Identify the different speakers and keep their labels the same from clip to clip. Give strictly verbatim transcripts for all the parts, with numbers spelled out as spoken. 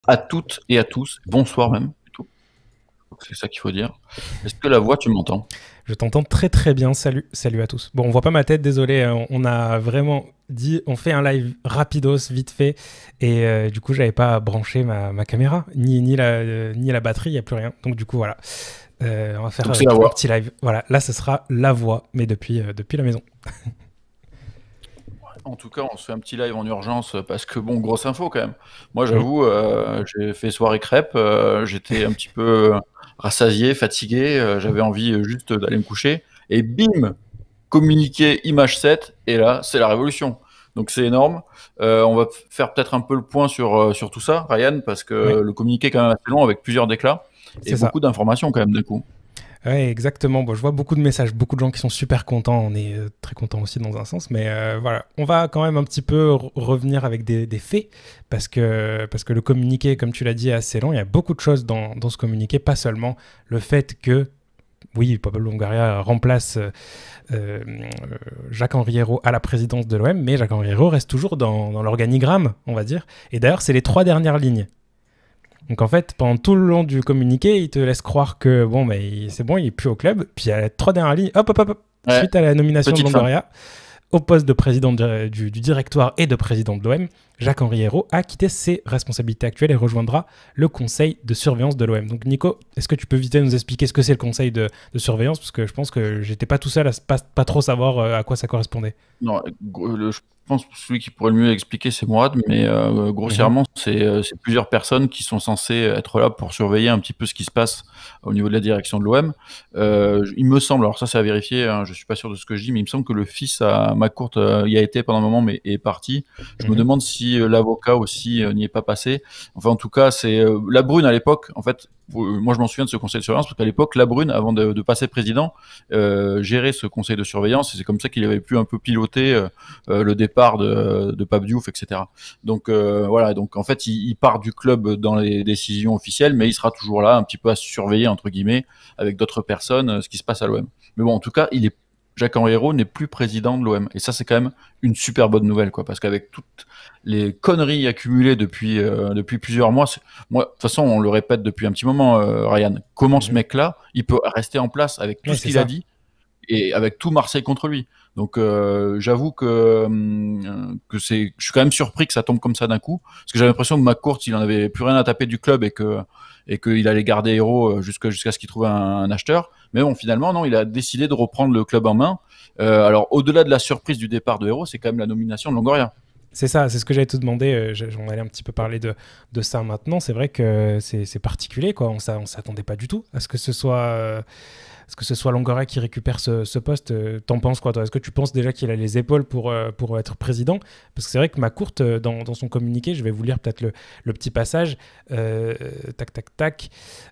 Speaker 1: À toutes et à tous, bonsoir même, plutôt. C'est ça qu'il faut dire. Est-ce que la voix, tu m'entends?
Speaker 2: Je t'entends très très bien. Salut, salut à tous. Bon, on voit pas ma tête, désolé. On, on a vraiment dit, on fait un live rapidos, vite fait, et euh, du coup, j'avais pas branché ma, ma caméra, ni ni la euh, ni la batterie, il y a plus rien. Donc du coup, voilà, Euh, on va faire
Speaker 1: Donc
Speaker 2: euh,
Speaker 1: c'est la
Speaker 2: un
Speaker 1: voix.
Speaker 2: petit live. Voilà, là, ce sera la voix, mais depuis euh, depuis la maison.
Speaker 1: En tout cas, on se fait un petit live en urgence parce que bon, grosse info quand même. Moi,
Speaker 2: Mhm.
Speaker 1: j'avoue, euh, j'ai fait soirée crêpe, euh, j'étais un petit peu rassasié, fatigué, euh, j'avais envie euh, juste d'aller me coucher. Et bim, communiqué image sept, et là, c'est la révolution. Donc c'est énorme. Euh, on va faire peut-être un peu le point sur, euh, sur tout ça, Ryan, parce
Speaker 2: Ouais,
Speaker 1: que le communiqué est quand même assez long avec plusieurs déclats et
Speaker 2: c'est ça.
Speaker 1: beaucoup d'informations quand même d'un coup.
Speaker 2: Ouais, exactement. Bon, je vois beaucoup de messages, beaucoup de gens qui sont super contents. On est euh, très contents aussi dans un sens, mais euh, voilà, on va quand même un petit peu re- revenir avec des, des faits parce que parce que le communiqué, comme tu l'as dit, est assez long. Il y a beaucoup de choses dans, dans ce communiqué, pas seulement le fait que oui, Pablo Longoria remplace euh, euh, Jacques-Henri Hérault à la présidence de l'O M, mais Jacques-Henri Hérault reste toujours dans, dans l'organigramme, on va dire. Et d'ailleurs, c'est les trois dernières lignes. Donc en fait, pendant tout le long du communiqué, il te laisse croire que bon, bah, c'est bon, il est plus au club. Puis il y a les trois dernières lignes, hop, hop, hop, hop.
Speaker 1: Ouais,
Speaker 2: Suite à la nomination de
Speaker 1: petite fin.
Speaker 2: Longoria au poste de président du, du, du directoire et de président de l'O M, Jacques-Henri Hérault a quitté ses responsabilités actuelles et rejoindra le conseil de surveillance de l'O M. Donc Nico, est-ce que tu peux vite nous expliquer ce que c'est le conseil de, de surveillance? Parce que je pense que j'étais pas tout seul à pas, pas trop savoir euh, à quoi ça correspondait.
Speaker 1: Non, gros, le- je pense que celui qui pourrait le mieux expliquer, c'est Mourad, mais euh,
Speaker 2: Mhm.
Speaker 1: grossièrement, c'est euh, c'est plusieurs personnes qui sont censées être là pour surveiller un petit peu ce qui se passe au niveau de la direction de l'O M. Euh, il me semble, alors ça c'est à vérifier, hein, je suis pas sûr de ce que je dis, mais il me semble que le fils à McCourt euh, y a été pendant un moment, mais est parti. Je me
Speaker 2: Mhm.
Speaker 1: demande si euh, l'avocat aussi euh, n'y est pas passé. Enfin, en tout cas, c'est euh, la Brune à l'époque, en fait. euh, Moi, je m'en souviens de ce conseil de surveillance parce qu'à l'époque, la Brune, avant de, de passer président, euh, gérait ce conseil de surveillance et c'est comme ça qu'il avait pu un peu piloter euh, euh, le départ de, de Pape Diouf, et cetera. Donc euh, voilà, donc en fait, il, il part du club dans les décisions officielles, mais il sera toujours là, un petit peu à surveiller entre guillemets avec d'autres personnes euh, ce qui se passe à l'O M. Mais bon, en tout cas, il est Jacques-Henri Hérault n'est plus président de l'O M. Et ça, c'est quand même une super bonne nouvelle, quoi, parce qu'avec toutes les conneries accumulées depuis, euh, depuis plusieurs mois, moi, de toute façon, on le répète depuis un petit moment, euh, Ryan, comment ce
Speaker 2: Mhm.
Speaker 1: mec-là, il peut rester en place avec tout
Speaker 2: Ouais,
Speaker 1: ce
Speaker 2: c'est
Speaker 1: qu'il a
Speaker 2: ça.
Speaker 1: dit, et avec tout Marseille contre lui. Donc euh, j'avoue que euh, que c'est, je suis quand même surpris que ça tombe comme ça d'un coup, parce que j'avais l'impression que McCourt il en avait plus rien à taper du club et que et qu'il allait garder Hérault jusqu'à jusqu'à ce qu'il trouve un, un acheteur. Mais bon, finalement non, il a décidé de reprendre le club en main. Euh, alors au-delà de la surprise du départ de Hérault, c'est quand même la nomination de Longoria.
Speaker 2: C'est ça, c'est ce que j'allais te demander. euh, J'en allais un petit peu parler de, de ça maintenant. C'est vrai que c'est c'est particulier, quoi. On ne s'attendait pas du tout à ce que ce soit, euh, à ce que ce soit Longoria qui récupère ce, ce poste. Euh, T'en penses quoi, toi? Est-ce que tu penses déjà qu'il a les épaules pour, euh, pour être président? Parce que c'est vrai que Macourt, euh, dans, dans son communiqué, je vais vous lire peut-être le, le petit passage. Euh, tac, tac, tac.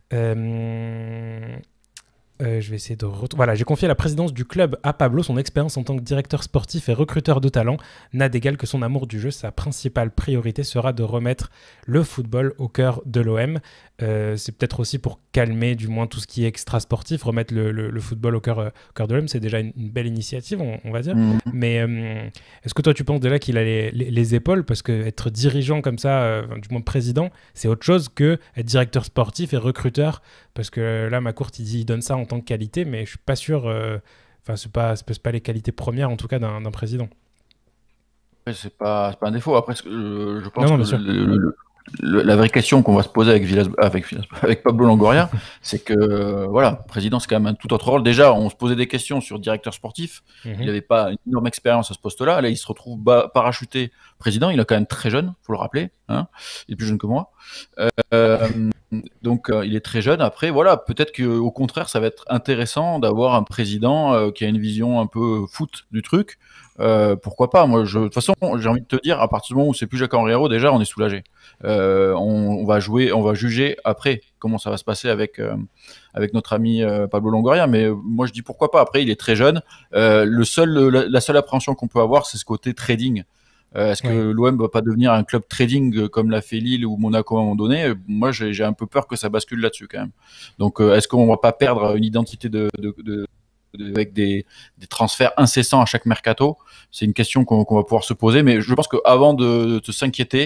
Speaker 2: Euh, euh, je vais essayer de retrouver. Voilà, j'ai confié la présidence du club à Pablo. Son expérience en tant que directeur sportif et recruteur de talent n'a d'égal que son amour du jeu. Sa principale priorité sera de remettre le football au cœur de l'O M. Euh, c'est peut-être aussi pour calmer du moins tout ce qui est extra sportif, remettre le, le- le football au cœur, euh, au cœur de l'O M. C'est déjà une, une belle initiative, on, on va dire.
Speaker 1: Mmh.
Speaker 2: Mais euh, est-ce que toi tu penses déjà qu'il a les, les- les épaules? Parce que être dirigeant comme ça, euh, enfin, du moins président, c'est autre chose que être directeur sportif et recruteur, parce que là, ma courte, il dit, il donne ça en tant que qualité, mais je suis pas sûr. euh, Enfin, c'est pas, c'est pas les qualités premières, en tout cas, d'un d'un président.
Speaker 1: Après, c'est pas, c'est pas un défaut. Après, ce que- euh, je
Speaker 2: Non,
Speaker 1: pense
Speaker 2: non,
Speaker 1: que
Speaker 2: bien sûr.
Speaker 1: le, le- le- la vraie question qu'on va se poser avec, Villas, avec, Villas- avec Pablo Longoria, c'est que, euh, voilà, président, c'est quand même un tout autre rôle. Déjà, on se posait des questions sur directeur sportif. Il
Speaker 2: Mhm.
Speaker 1: n'avait pas une énorme expérience à ce poste-là. Là, il se retrouve bas- parachuté président. Il est quand même très jeune, faut le rappeler. Hein, il est plus jeune que moi. Euh, donc, euh, il est très jeune. Après, voilà, peut-être qu'au contraire, ça va être intéressant d'avoir un président euh, qui a une vision un peu foot du truc. Euh, pourquoi pas? Moi, je, de toute façon, j'ai envie de te dire, à partir du moment où c'est plus Jacques-Henri Hérault, déjà, on est soulagé. Euh, on, on va jouer, on va juger après comment ça va se passer avec euh, avec notre ami euh, Pablo Longoria. Mais euh, moi, je dis pourquoi pas. Après, il est très jeune. Euh, le seul, la, la seule appréhension qu'on peut avoir, c'est ce côté trading. Euh, Est-ce que
Speaker 2: Ouais.
Speaker 1: l'O M va pas devenir un club trading euh, comme l'a fait Lille ou Monaco à un moment donné? Euh, Moi, j'ai j'ai un peu peur que ça bascule là-dessus quand même. Donc, euh, est-ce qu'on va pas perdre une identité de, de, de- de- avec des, des transferts incessants à chaque mercato? C'est une question qu'on qu'on va pouvoir se poser. Mais je pense qu'avant de, de s'inquiéter,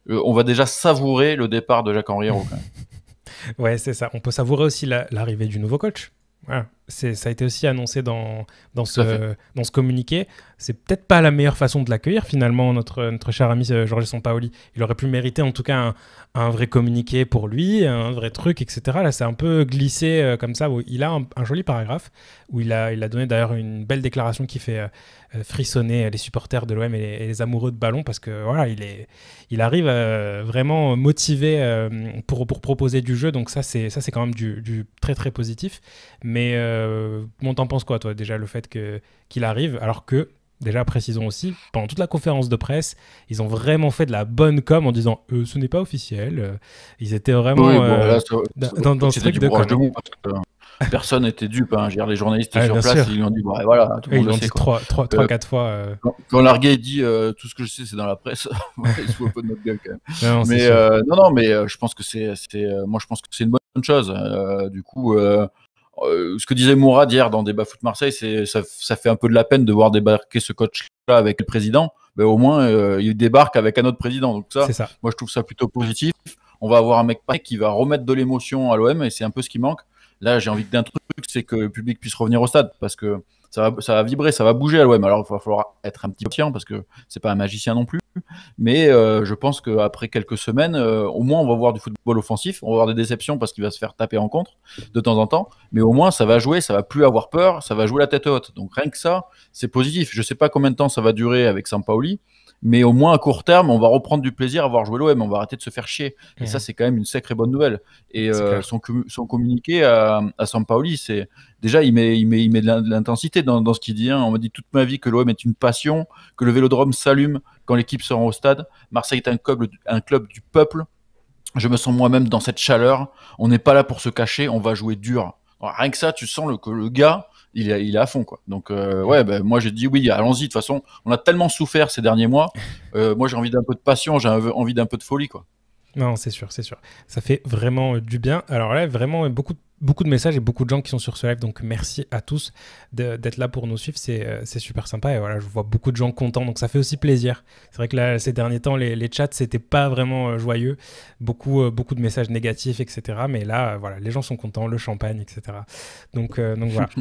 Speaker 1: euh, on va déjà savourer le départ de Jacques-Henri Hérault quand même.
Speaker 2: Ouais, c'est ça. On peut savourer aussi la- l'arrivée du nouveau coach. Voilà. C'est, ça a été aussi annoncé dans, dans,
Speaker 1: Tout à fait.
Speaker 2: ce, dans ce communiqué. C'est peut-être pas la meilleure façon de l'accueillir, finalement, notre, notre cher ami euh, Jorge Sampaoli. Il aurait pu mériter en tout cas un, un vrai communiqué pour lui, un vrai truc, et cetera. Là, c'est un peu glissé euh, comme ça. Où il a un, un joli paragraphe où il a, il a donné d'ailleurs une belle déclaration qui fait euh, euh, frissonner les supporters de l'O M et les, et les amoureux de ballon parce que voilà, il, est, il arrive euh, vraiment motivé euh, pour, pour proposer du jeu. Donc ça, c'est, ça, c'est quand même du, du très très positif. Mais euh, bon, t'en penses quoi, toi, déjà, le fait que, qu'il arrive, alors que, déjà, précisons aussi, pendant toute la conférence de presse, ils ont vraiment fait de la bonne com en disant euh, ce n'est pas officiel. Euh, ils étaient
Speaker 1: Oui,
Speaker 2: vraiment
Speaker 1: bon,
Speaker 2: euh,
Speaker 1: là, ça- ça-
Speaker 2: dans, dans ce
Speaker 1: c'était
Speaker 2: truc
Speaker 1: du
Speaker 2: de
Speaker 1: bourrage
Speaker 2: com.
Speaker 1: de
Speaker 2: Hein.
Speaker 1: mots parce que euh, personne n'était dupe. Hein. Je veux dire, les journalistes
Speaker 2: Ah,
Speaker 1: sur
Speaker 2: bien
Speaker 1: place,
Speaker 2: sûr.
Speaker 1: ils lui ont dit, bon, ouais, voilà, tout le
Speaker 2: Eux,
Speaker 1: monde
Speaker 2: ils
Speaker 1: le
Speaker 2: l'ont
Speaker 1: sait,
Speaker 2: dit
Speaker 1: quoi.
Speaker 2: trois, trois, trois,
Speaker 1: Euh,
Speaker 2: quatre fois. euh.
Speaker 1: quand, quand Larguet dit euh, tout ce que je sais, c'est dans la presse, ouais, il se fout un peu de notre gueule quand même.
Speaker 2: Non, non, c'est
Speaker 1: Mais
Speaker 2: sûr.
Speaker 1: euh, non, non, mais euh, je pense que c'est, c'est, euh, moi, je pense que c'est une bonne chose. Euh, du coup, euh, euh, ce que disait Mourad hier dans Débat Foot Marseille, c'est ça, ça fait un peu de la peine de voir débarquer ce coach-là avec le président. Mais au moins, euh, il débarque avec un autre président. Donc ça,
Speaker 2: C'est ça.
Speaker 1: moi, je trouve ça plutôt positif. On va avoir un mec pareil qui va remettre de l'émotion à l'O M et c'est un peu ce qui manque. Là, j'ai envie d'un truc, c'est que le public puisse revenir au stade parce que ça va, ça va vibrer, ça va bouger à l'O M. Alors, il va falloir être un petit peu patient parce que c'est pas un magicien non plus. Mais euh, je pense qu'après quelques semaines, euh, au moins, on va voir du football offensif. On va avoir des déceptions parce qu'il va se faire taper en contre de temps en temps. Mais au moins, ça va jouer, ça va plus avoir peur, ça va jouer la tête haute. Donc rien que ça, c'est positif. Je sais pas combien de temps ça va durer avec Sampaoli. Mais au moins à court terme, on va reprendre du plaisir à voir jouer l'O M. On va arrêter de se faire chier. Et ça,
Speaker 2: Mhm.
Speaker 1: c'est quand même une sacrée bonne nouvelle. Et
Speaker 2: C'est
Speaker 1: euh,
Speaker 2: clair.
Speaker 1: son, commu- son communiqué à, à Sampaoli, c'est déjà, il met, il met, il met de l'in- de l'intensité dans, dans ce qu'il dit. Hein. On m'a dit toute ma vie que l'O M est une passion, que le Vélodrome s'allume quand l'équipe se rend au stade. Marseille est un club, un club du peuple. Je me sens moi-même dans cette chaleur. On n'est pas là pour se cacher, on va jouer dur. Alors, rien que ça, tu sens le, que le gars, il est, il est à fond, quoi. Donc, euh, ouais, ben, moi, j'ai dit oui, allons-y. De toute façon, on a tellement souffert ces derniers mois. Euh, moi, j'ai envie d'un peu de passion, j'ai envie d'un peu de folie, quoi.
Speaker 2: Non, c'est sûr, c'est sûr. Ça fait vraiment euh, du bien. Alors là, vraiment, euh, beaucoup, beaucoup de messages et beaucoup de gens qui sont sur ce live. Donc, merci à tous de- d'être là pour nous suivre. C'est euh, c'est super sympa. Et voilà, je vois beaucoup de gens contents. Donc, ça fait aussi plaisir. C'est vrai que là, ces derniers temps, les, les chats, c'était pas vraiment euh, joyeux. Beaucoup, euh, beaucoup de messages négatifs, et cetera. Mais là, euh, voilà, les gens sont contents, le champagne, et cetera. Donc, euh, donc voilà.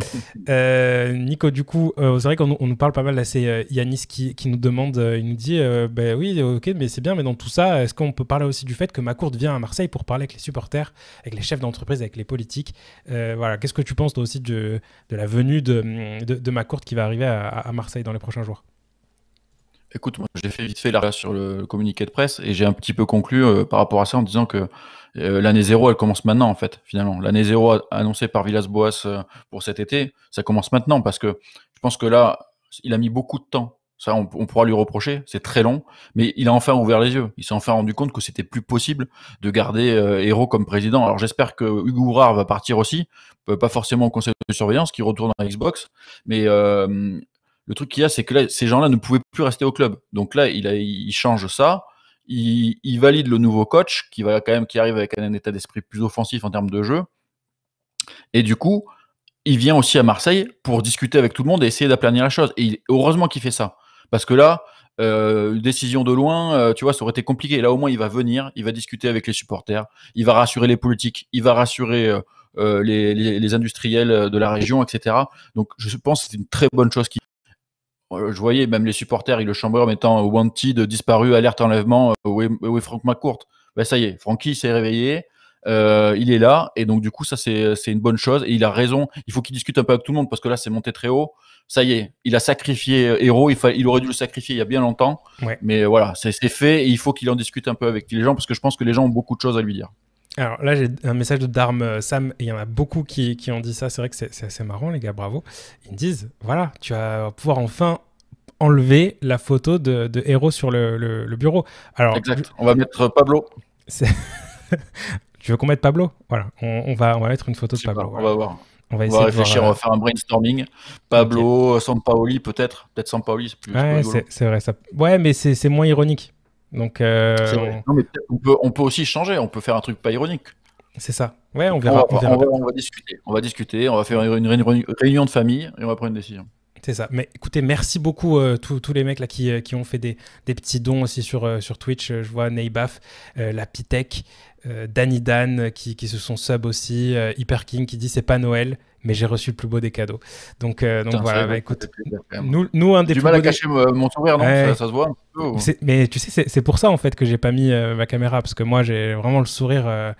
Speaker 2: Euh, Nico, du coup, euh, c'est vrai qu'on nous- on nous parle pas mal. Là, c'est euh, Yanis qui, qui nous demande, euh, il nous dit, euh, ben oui, ok, mais c'est bien, mais dans tout ça, est-ce qu'on peut parler aussi du fait que Macourte vient à Marseille pour parler avec les supporters, avec les chefs d'entreprise, avec les politiques. Euh, voilà, qu'est-ce que tu penses toi aussi de, de la venue de, de, de Macourte qui va arriver à, à Marseille dans les prochains jours?
Speaker 1: Écoute, moi, j'ai fait vite fait l'arrêt sur le communiqué de presse et j'ai un petit peu conclu euh, par rapport à ça en disant que euh, l'année zéro, elle commence maintenant, en fait, finalement. L'année zéro a- annoncée par Villas-Boas euh, pour cet été, ça commence maintenant parce que je pense que là, il a mis beaucoup de temps. Ça, on, on pourra lui reprocher, c'est très long, mais il a enfin ouvert les yeux. Il s'est enfin rendu compte que c'était plus possible de garder euh, Hérault comme président. Alors j'espère que Hugo Hourard va partir aussi, euh, pas forcément au conseil de surveillance, qui retourne à Xbox, mais euh, le truc qu'il y a, c'est que là, ces gens-là ne pouvaient plus rester au club. Donc là, il, a, il change ça. Il, il valide le nouveau coach qui va quand même qui arrive avec un état d'esprit plus offensif en termes de jeu. Et du coup, il vient aussi à Marseille pour discuter avec tout le monde et essayer d'aplanir la chose. Et il, heureusement qu'il fait ça, parce que là, euh, une décision de loin, euh, tu vois, ça aurait été compliqué. Là, au moins, il va venir, il va discuter avec les supporters, il va rassurer les politiques, il va rassurer euh, euh, les, les, les industriels de la région, et cetera. Donc, je pense que c'est une très bonne chose qu'il je voyais même les supporters, ils le chambrent en mettant wanted, disparu, alerte enlèvement, euh, où est, où est Franck McCourt? Ben ça y est, Francky s'est réveillé, euh, il est là, et donc du coup ça c'est c'est une bonne chose, et il a raison, il faut qu'il discute un peu avec tout le monde, parce que là c'est monté très haut, ça y est, il a sacrifié Hérault, il, fa- il aurait dû le sacrifier il y a bien longtemps,
Speaker 2: Ouais.
Speaker 1: mais voilà, c'est c'est fait, et il faut qu'il en discute un peu avec les gens, parce que je pense que les gens ont beaucoup de choses à lui dire.
Speaker 2: Alors là, j'ai un message de Darm euh, Sam, et il y en a beaucoup qui, qui ont dit ça. C'est vrai que c'est c'est assez marrant, les gars, bravo. Ils me disent, voilà, tu vas pouvoir enfin enlever la photo de, de Hérault sur le, le, le bureau. Alors, je-
Speaker 1: Exact, on va mettre Pablo,
Speaker 2: c'est- tu veux qu'on mette Pablo? Voilà, on, on va, on va mettre une photo
Speaker 1: je
Speaker 2: de
Speaker 1: sais pas,
Speaker 2: Pablo.
Speaker 1: on
Speaker 2: Voilà.
Speaker 1: va voir.
Speaker 2: On va
Speaker 1: On
Speaker 2: essayer
Speaker 1: va
Speaker 2: de voir.
Speaker 1: réfléchir, on
Speaker 2: euh,
Speaker 1: va faire un brainstorming.
Speaker 2: Ok.
Speaker 1: Pablo, Sampaoli peut-être, peut-être Sampaoli, c'est plus, c'est plus
Speaker 2: Ouais,
Speaker 1: rigolo.
Speaker 2: c'est c'est vrai ça. Ouais, mais c'est c'est moins ironique. Donc, euh,
Speaker 1: C'est vrai.
Speaker 2: on-
Speaker 1: Non, mais peut-être on peut, on peut aussi changer, on peut faire un truc pas ironique.
Speaker 2: c'est ça. Ouais, on
Speaker 1: On va,
Speaker 2: verra, on verra
Speaker 1: on va,
Speaker 2: bien.
Speaker 1: on va discuter, on va discuter, on va faire une, réunion- réunion de famille et on va prendre une décision.
Speaker 2: C'est ça. Mais écoutez, merci beaucoup euh, tous les mecs là qui, euh, qui ont fait des, des petits dons aussi sur, euh, sur Twitch. Je vois Neibaf, euh, la Pitech, euh, Danny Dan qui, qui se sont sub aussi, euh, Hyper King qui dit c'est pas Noël, mais j'ai reçu le plus beau des cadeaux. Donc, euh, donc
Speaker 1: Putain,
Speaker 2: voilà,
Speaker 1: ça,
Speaker 2: bah,
Speaker 1: ouais,
Speaker 2: écoute,
Speaker 1: plaisir,
Speaker 2: nous, nous un des
Speaker 1: du
Speaker 2: plus
Speaker 1: mal
Speaker 2: beaux
Speaker 1: à cacher
Speaker 2: des...
Speaker 1: mon sourire, non
Speaker 2: ouais.
Speaker 1: ça, ça se voit un peu. Ou...
Speaker 2: Mais tu sais, c'est pour ça en fait que j'ai pas mis euh, ma caméra parce que moi j'ai vraiment le sourire. Euh...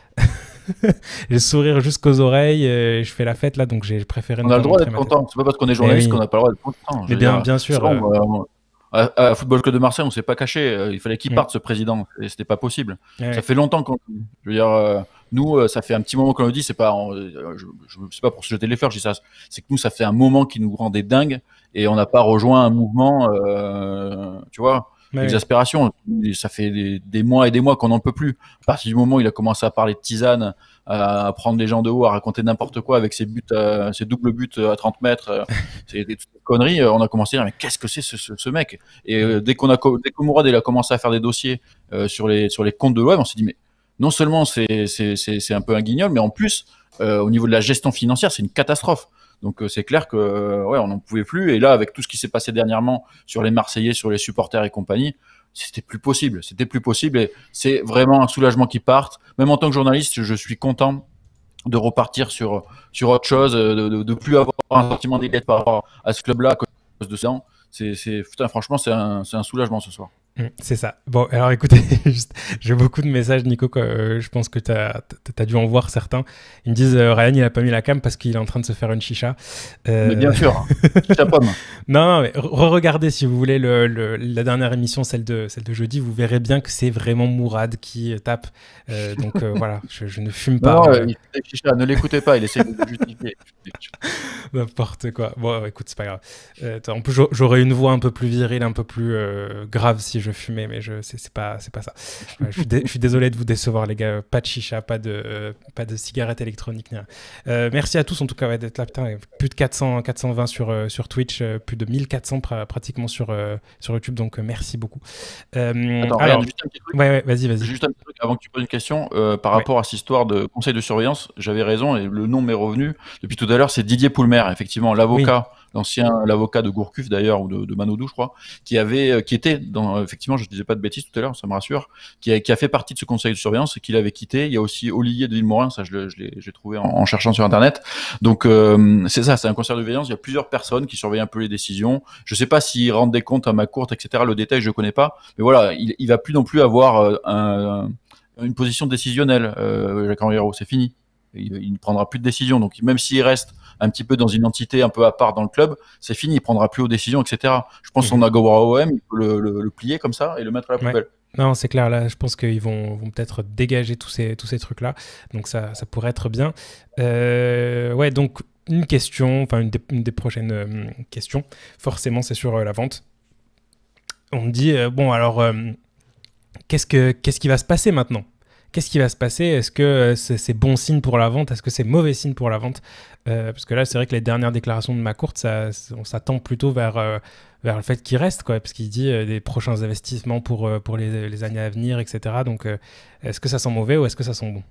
Speaker 2: j'ai le sourire jusqu'aux oreilles et je fais la fête là, donc j'ai préféré.
Speaker 1: On a le droit d'être content. C'est pas parce qu'on est journaliste oui. qu'on n'a pas le droit d'être content.
Speaker 2: Mais bien, dire, bien sûr.
Speaker 1: Euh... Bon, à, à Football Club de Marseille, on s'est pas caché. Il fallait qu'il parte, mmh. ce président. Et c'était pas possible. Ouais. Ça fait longtemps qu'on. Je veux dire, euh, nous, ça fait un petit moment qu'on le dit. C'est pas, on, je, je, c'est pas pour se jeter les fleurs. Je dis ça. C'est que nous, ça fait un moment qui nous rendait dingues et on n'a pas rejoint un mouvement. Euh, tu vois. Ouais. L'exaspération, ça fait des, des mois et des mois qu'on n'en peut plus. À partir du moment où il a commencé à parler de tisane, à, à prendre les gens de haut, à raconter n'importe quoi avec ses buts, à, ses doubles buts à trente mètres, c'est des conneries. On a commencé à dire mais qu'est-ce que c'est ce, ce, ce mec? Et euh, dès qu'on a, dès que Mourad il a commencé à faire des dossiers euh, sur les sur les comptes de l'O M, on s'est dit mais non seulement c'est c'est c'est c'est un peu un guignol, mais en plus euh, au niveau de la gestion financière, c'est une catastrophe. Donc euh, c'est clair que euh, ouais, on n'en pouvait plus. Et là, avec tout ce qui s'est passé dernièrement sur les Marseillais, sur les supporters et compagnie, c'était plus possible. C'était plus possible. Et c'est vraiment un soulagement qu'ils partent. Même en tant que journaliste, je suis content de repartir sur sur autre chose, de de, de plus avoir un sentiment d'égal par rapport à ce club-là à cause de ça. C'est c'est putain, franchement, c'est un c'est un soulagement ce soir.
Speaker 2: C'est ça. Bon, alors écoutez, j'ai beaucoup de messages, Nico. Euh, je pense que tu as, as dû en voir certains. Ils me disent euh, Ryan, il a pas mis la cam parce qu'il est en train de se faire une chicha.
Speaker 1: Euh... Mais bien sûr, chicha pomme.
Speaker 2: Non, non, mais re-regardez si vous voulez le, le, la dernière émission, celle de, celle de jeudi. Vous verrez bien que c'est vraiment Mourad qui tape. Euh, donc euh, voilà, je, je ne fume pas.
Speaker 1: Non, euh... il fait des chichas, ne l'écoutez pas, il essaie de justifier.
Speaker 2: N'importe quoi. Bon, écoute, c'est pas grave. Euh, en plus, j'aurais une voix un peu plus virile, un peu plus euh, grave si je fumais, mais je c'est pas c'est pas ça. Ouais, je, suis je suis désolé de vous décevoir, les gars. Pas de chicha, pas de euh, pas de cigarette électronique. Euh, merci à tous en tout cas ouais, d'être là. Putain, plus de quatre cents, quatre cent vingt sur euh, sur Twitch, euh, plus de mille quatre cents pr pratiquement sur euh, sur YouTube. Donc euh, merci beaucoup.
Speaker 1: Euh, Attends, alors, juste un petit truc.
Speaker 2: Ouais, ouais, vas-y, vas-y.
Speaker 1: Juste un petit truc avant que tu poses une question euh, par ouais. rapport à cette histoire de conseil de surveillance. J'avais raison et le nom m'est revenu depuis tout à l'heure. C'est Didier Poulmer, effectivement, l'avocat. Oui. L'ancien, l'avocat de Gourcuff d'ailleurs, ou de, de Manodou, je crois, qui avait, qui était dans, effectivement, je ne disais pas de bêtises tout à l'heure, ça me rassure, qui a, qui a fait partie de ce conseil de surveillance et qu'il avait quitté. Il y a aussi Olivier de Villemorin, ça je, le, je l'ai, j'ai trouvé en, en cherchant sur Internet. Donc, euh, c'est ça, c'est un conseil de surveillance. Il y a plusieurs personnes qui surveillent un peu les décisions. Je ne sais pas s'ils rendent des comptes à ma courte, et cetera. Le détail, je ne connais pas. Mais voilà, il, il va plus non plus avoir un, une position décisionnelle, euh, Jacques-Henri Hérault, c'est fini. Il, il ne prendra plus de décision. Donc, même s'il reste un petit peu dans une entité un peu à part dans le club, c'est fini, il prendra plus aux décisions, et cetera. Je pense mmh. qu'on a Gowara O M, il peut le, le, le plier comme ça et le mettre à la poubelle.
Speaker 2: Ouais. Non, c'est clair, là, je pense qu'ils vont, vont peut-être dégager tous ces, tous ces trucs-là, donc ça, ça pourrait être bien. Euh, ouais, donc une question, enfin une, une des prochaines euh, questions, forcément, c'est sur euh, la vente. On me dit, euh, bon, alors, euh, qu'est-ce que, qu'est-ce qui va se passer maintenant ? Qu'est-ce qui va se passer? Est-ce que c'est, c'est bon signe pour la vente? Est-ce que c'est mauvais signe pour la vente? euh, Parce que là, c'est vrai que les dernières déclarations de McCourt, ça, on s'attend plutôt vers, euh, vers le fait qu'il reste, quoi, parce qu'il dit euh, des prochains investissements pour, euh, pour les, les années à venir, et cetera. Donc, euh, est-ce que ça sent mauvais ou est-ce que ça sent bon?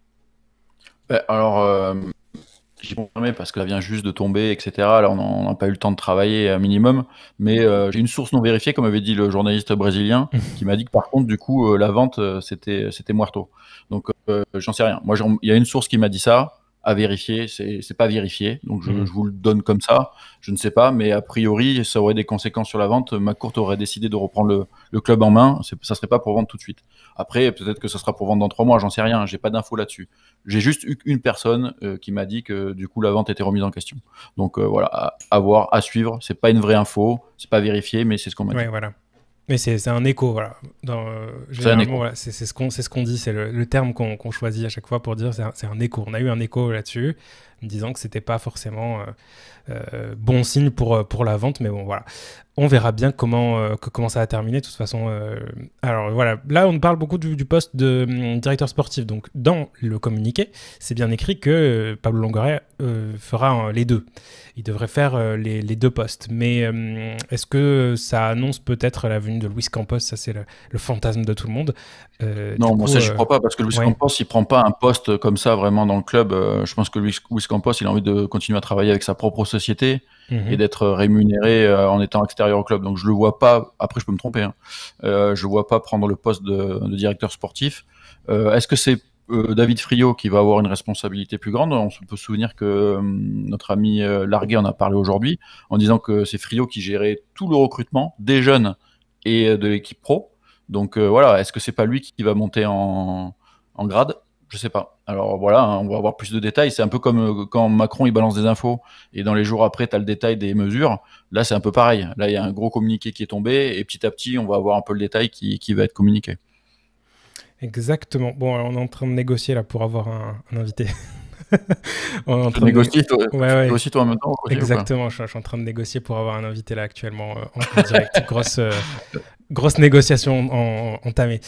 Speaker 1: Ben, alors, euh, j'y promets parce que ça vient juste de tomber, et cetera. Là, on n'a pas eu le temps de travailler un minimum, mais euh, j'ai une source non vérifiée, comme avait dit le journaliste brésilien, qui m'a dit que par contre, du coup, euh, la vente, euh, c'était, c'était muerto. Donc, euh, j'en sais rien. Moi, il y a une source qui m'a dit ça, à vérifier, c'est, c'est pas vérifié, donc je, mmh. je vous le donne comme ça. Je ne sais pas, mais a priori, ça aurait des conséquences sur la vente. McCourt aurait décidé de reprendre le, le club en main. C'est, ça serait pas pour vendre tout de suite. Après, peut-être que ça sera pour vendre dans trois mois. J'en sais rien. J'ai pas d'infos là-dessus. J'ai juste eu une personne euh, qui m'a dit que du coup la vente était remise en question. Donc euh, voilà, à, à voir, à suivre. C'est pas une vraie info, c'est pas vérifié, mais c'est ce qu'on m'a
Speaker 2: ouais,
Speaker 1: dit.
Speaker 2: Voilà. Mais c'est, c'est un écho, voilà. Dans, euh, c'est un écho. Voilà, c'est, c'est, ce qu'on, c'est ce qu'on dit, c'est le, le terme qu'on, qu'on choisit à chaque fois pour dire c'est un, c'est un écho. On a eu un écho là-dessus, disant que c'était pas forcément euh, euh, bon signe pour, pour la vente, mais bon, voilà. On verra bien comment, euh, que, comment ça va terminer, de toute façon. Euh... Alors voilà, là on parle beaucoup du, du poste de euh, directeur sportif. Donc dans le communiqué, c'est bien écrit que euh, Pablo Longoria euh, fera euh, les deux. Il devrait faire euh, les, les deux postes. Mais euh, est-ce que ça annonce peut-être la venue règne de Luis Campos, ça c'est le, le fantasme de tout le monde. Euh,
Speaker 1: Non,
Speaker 2: du
Speaker 1: bon,
Speaker 2: coup,
Speaker 1: ça, je
Speaker 2: euh,
Speaker 1: crois pas, parce que Luis
Speaker 2: ouais.
Speaker 1: Campos, il prend pas un poste comme ça vraiment dans le club. Euh, je pense que Luis, Luis Campos, il a envie de continuer à travailler avec sa propre société et
Speaker 2: Mhm.
Speaker 1: d'être rémunéré euh, en étant extérieur au club. Donc, je le vois pas. Après, je peux me tromper. Hein. Euh, je le vois pas prendre le poste de, de directeur sportif. Euh, est-ce que c'est euh, David Friot qui va avoir une responsabilité plus grande? On se peut se souvenir que euh, notre ami euh, Larguet en a parlé aujourd'hui en disant que c'est Friot qui gérait tout le recrutement des jeunes et euh, de l'équipe pro. Donc euh, voilà, est-ce que c'est pas lui qui va monter en, en grade? Je sais pas. Alors voilà, hein, on va avoir plus de détails. C'est un peu comme euh, quand Macron il balance des infos et dans les jours après, tu as le détail des mesures. Là, c'est un peu pareil. Là, il y a un gros communiqué qui est tombé et petit à petit, on va avoir un peu le détail qui, qui va être communiqué.
Speaker 2: Exactement. Bon, alors, on est en train de négocier là pour avoir un, un invité. On est en
Speaker 1: Tu
Speaker 2: train de né-
Speaker 1: négocies, toi,
Speaker 2: Ouais,
Speaker 1: tu
Speaker 2: ouais,
Speaker 1: négocies toi en même temps aussi ou quoi?
Speaker 2: exactement. Je, suis je suis en train de négocier pour avoir un invité là actuellement euh, en, en direct. Grosse, euh, grosse négociation en, entamée.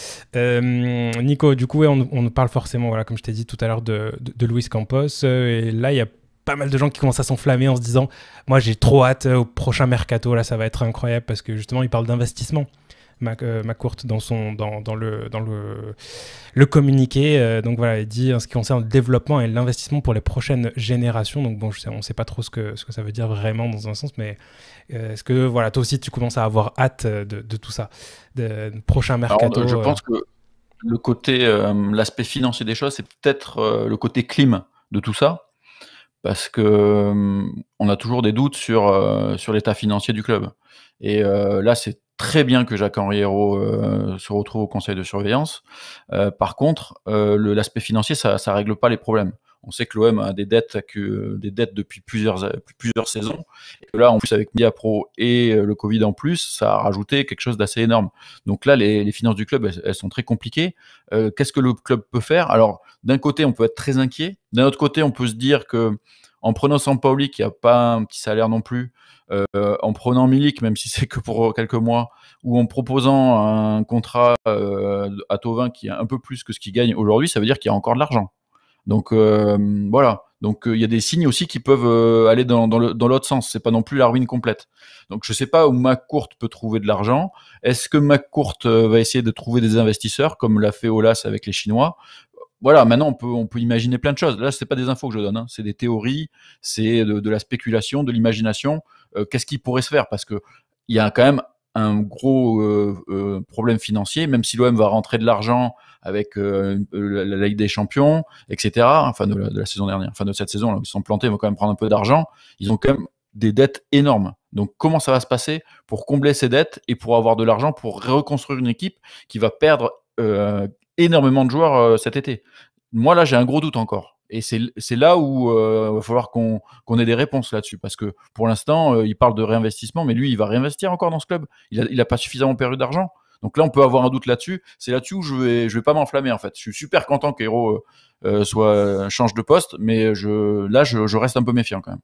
Speaker 2: Euh, Nico, du coup, ouais, on, on nous parle forcément, voilà, comme je t'ai dit tout à l'heure, de, de, de Luis Campos. Euh, et là, il y a pas mal de gens qui commencent à s'enflammer en se disant, moi, j'ai trop hâte euh, au prochain mercato. Là, ça va être incroyable parce que justement, il parle d'investissement. Mac, euh, McCourt dans son dans, dans le dans le le communiqué. Euh, donc voilà, il dit en ce qui concerne le développement et l'investissement pour les prochaines générations. Donc bon, je sais, on ne sait pas trop ce que ce que ça veut dire vraiment dans un sens, mais euh, est-ce que voilà, toi aussi tu commences à avoir hâte de, de tout ça, de, de prochain mercato?
Speaker 1: Alors, je
Speaker 2: euh...
Speaker 1: pense que le côté, euh, l'aspect financier des choses, c'est peut-être euh, le côté clim de tout ça. Parce que euh, on a toujours des doutes sur, euh, sur l'état financier du club. Et euh, là, c'est très bien que Jacques-Henri Hérault euh, se retrouve au conseil de surveillance. Euh, par contre, euh, le- l'aspect financier, ça ne règle pas les problèmes. On sait que l'O M a des dettes, que, des dettes depuis plusieurs, plusieurs saisons. Et que là, en plus, avec Mediapro et euh, le Covid en plus, ça a rajouté quelque chose d'assez énorme. Donc là, les, les finances du club, elles, elles sont très compliquées. Euh, Qu'est-ce que le club peut faire? Alors, d'un côté, on peut être très inquiet. D'un autre côté, on peut se dire que en prenant Sampaoli, qui n'a pas un petit salaire non plus, euh, en prenant Milik, même si c'est que pour quelques mois, ou en proposant un contrat euh, à Thauvin qui est un peu plus que ce qu'il gagne aujourd'hui, ça veut dire qu'il y a encore de l'argent. Donc euh, voilà. Donc il euh, y a des signes aussi qui peuvent euh, aller dans, dans, le, dans l'autre sens. C'est pas non plus la ruine complète. Donc je sais pas où McCourt peut trouver de l'argent. Est-ce que McCourt euh, va essayer de trouver des investisseurs comme l'a fait Olas avec les Chinois? Voilà, maintenant on peut, on peut imaginer plein de choses. Là, c'est pas des infos que je donne, hein. C'est des théories, c'est de, de la spéculation, de l'imagination. Euh, qu'est-ce qui pourrait se faire? Parce que il y a quand même un gros euh, euh, problème financier, même si l'O M va rentrer de l'argent avec euh, la, la Ligue des Champions, et cetera. Enfin de la, de la saison dernière, enfin de cette saison, là, ils sont plantés, ils vont quand même prendre un peu d'argent. Ils ont quand même des dettes énormes. Donc comment ça va se passer pour combler ces dettes et pour avoir de l'argent pour reconstruire une équipe qui va perdre euh, énormément de joueurs euh, cet été? Moi, là, j'ai un gros doute encore. Et c'est c'est là où il euh, va falloir qu'on qu'on ait des réponses là-dessus. Parce que pour l'instant, euh, il parle de réinvestissement, mais lui, il va réinvestir encore dans ce club. Il n'a il a pas suffisamment perdu d'argent. Donc là, on peut avoir un doute là-dessus. C'est là-dessus où je vais, je vais pas m'enflammer, en fait. Je suis super content qu'Hero euh, euh, soit, change de poste, mais je, là, je, je reste un peu méfiant quand même.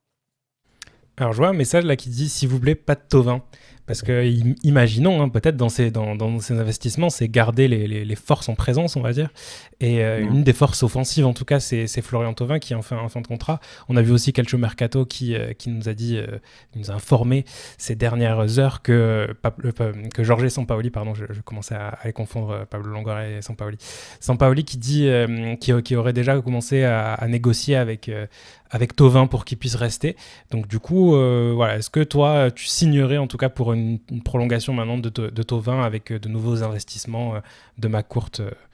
Speaker 2: Alors, je vois un message là qui dit s'il vous plaît, pas de Thauvin. Parce que, imaginons, hein, peut-être dans ces, dans, dans ces investissements, c'est garder les, les, les forces en présence, on va dire. Et euh,
Speaker 1: Mmh.
Speaker 2: une des forces offensives, en tout cas, c'est, c'est Florian Thauvin qui est en fin, en fin de contrat. On a vu aussi Calcio Mercato qui, euh, qui nous a dit, euh, qui nous a informé ces dernières heures que, euh, que Jorge Sampaoli, pardon, je, je commençais à, à les confondre, euh, Pablo Longoria et Sampaoli. Sampaoli qui dit euh, qui, qui aurait déjà commencé à, à négocier avec, euh, avec Thauvin pour qu'il puisse rester. Donc du coup, euh, voilà, est-ce que toi, tu signerais en tout cas pour une, une prolongation maintenant de, de Thauvin avec de nouveaux investissements euh, de McCourt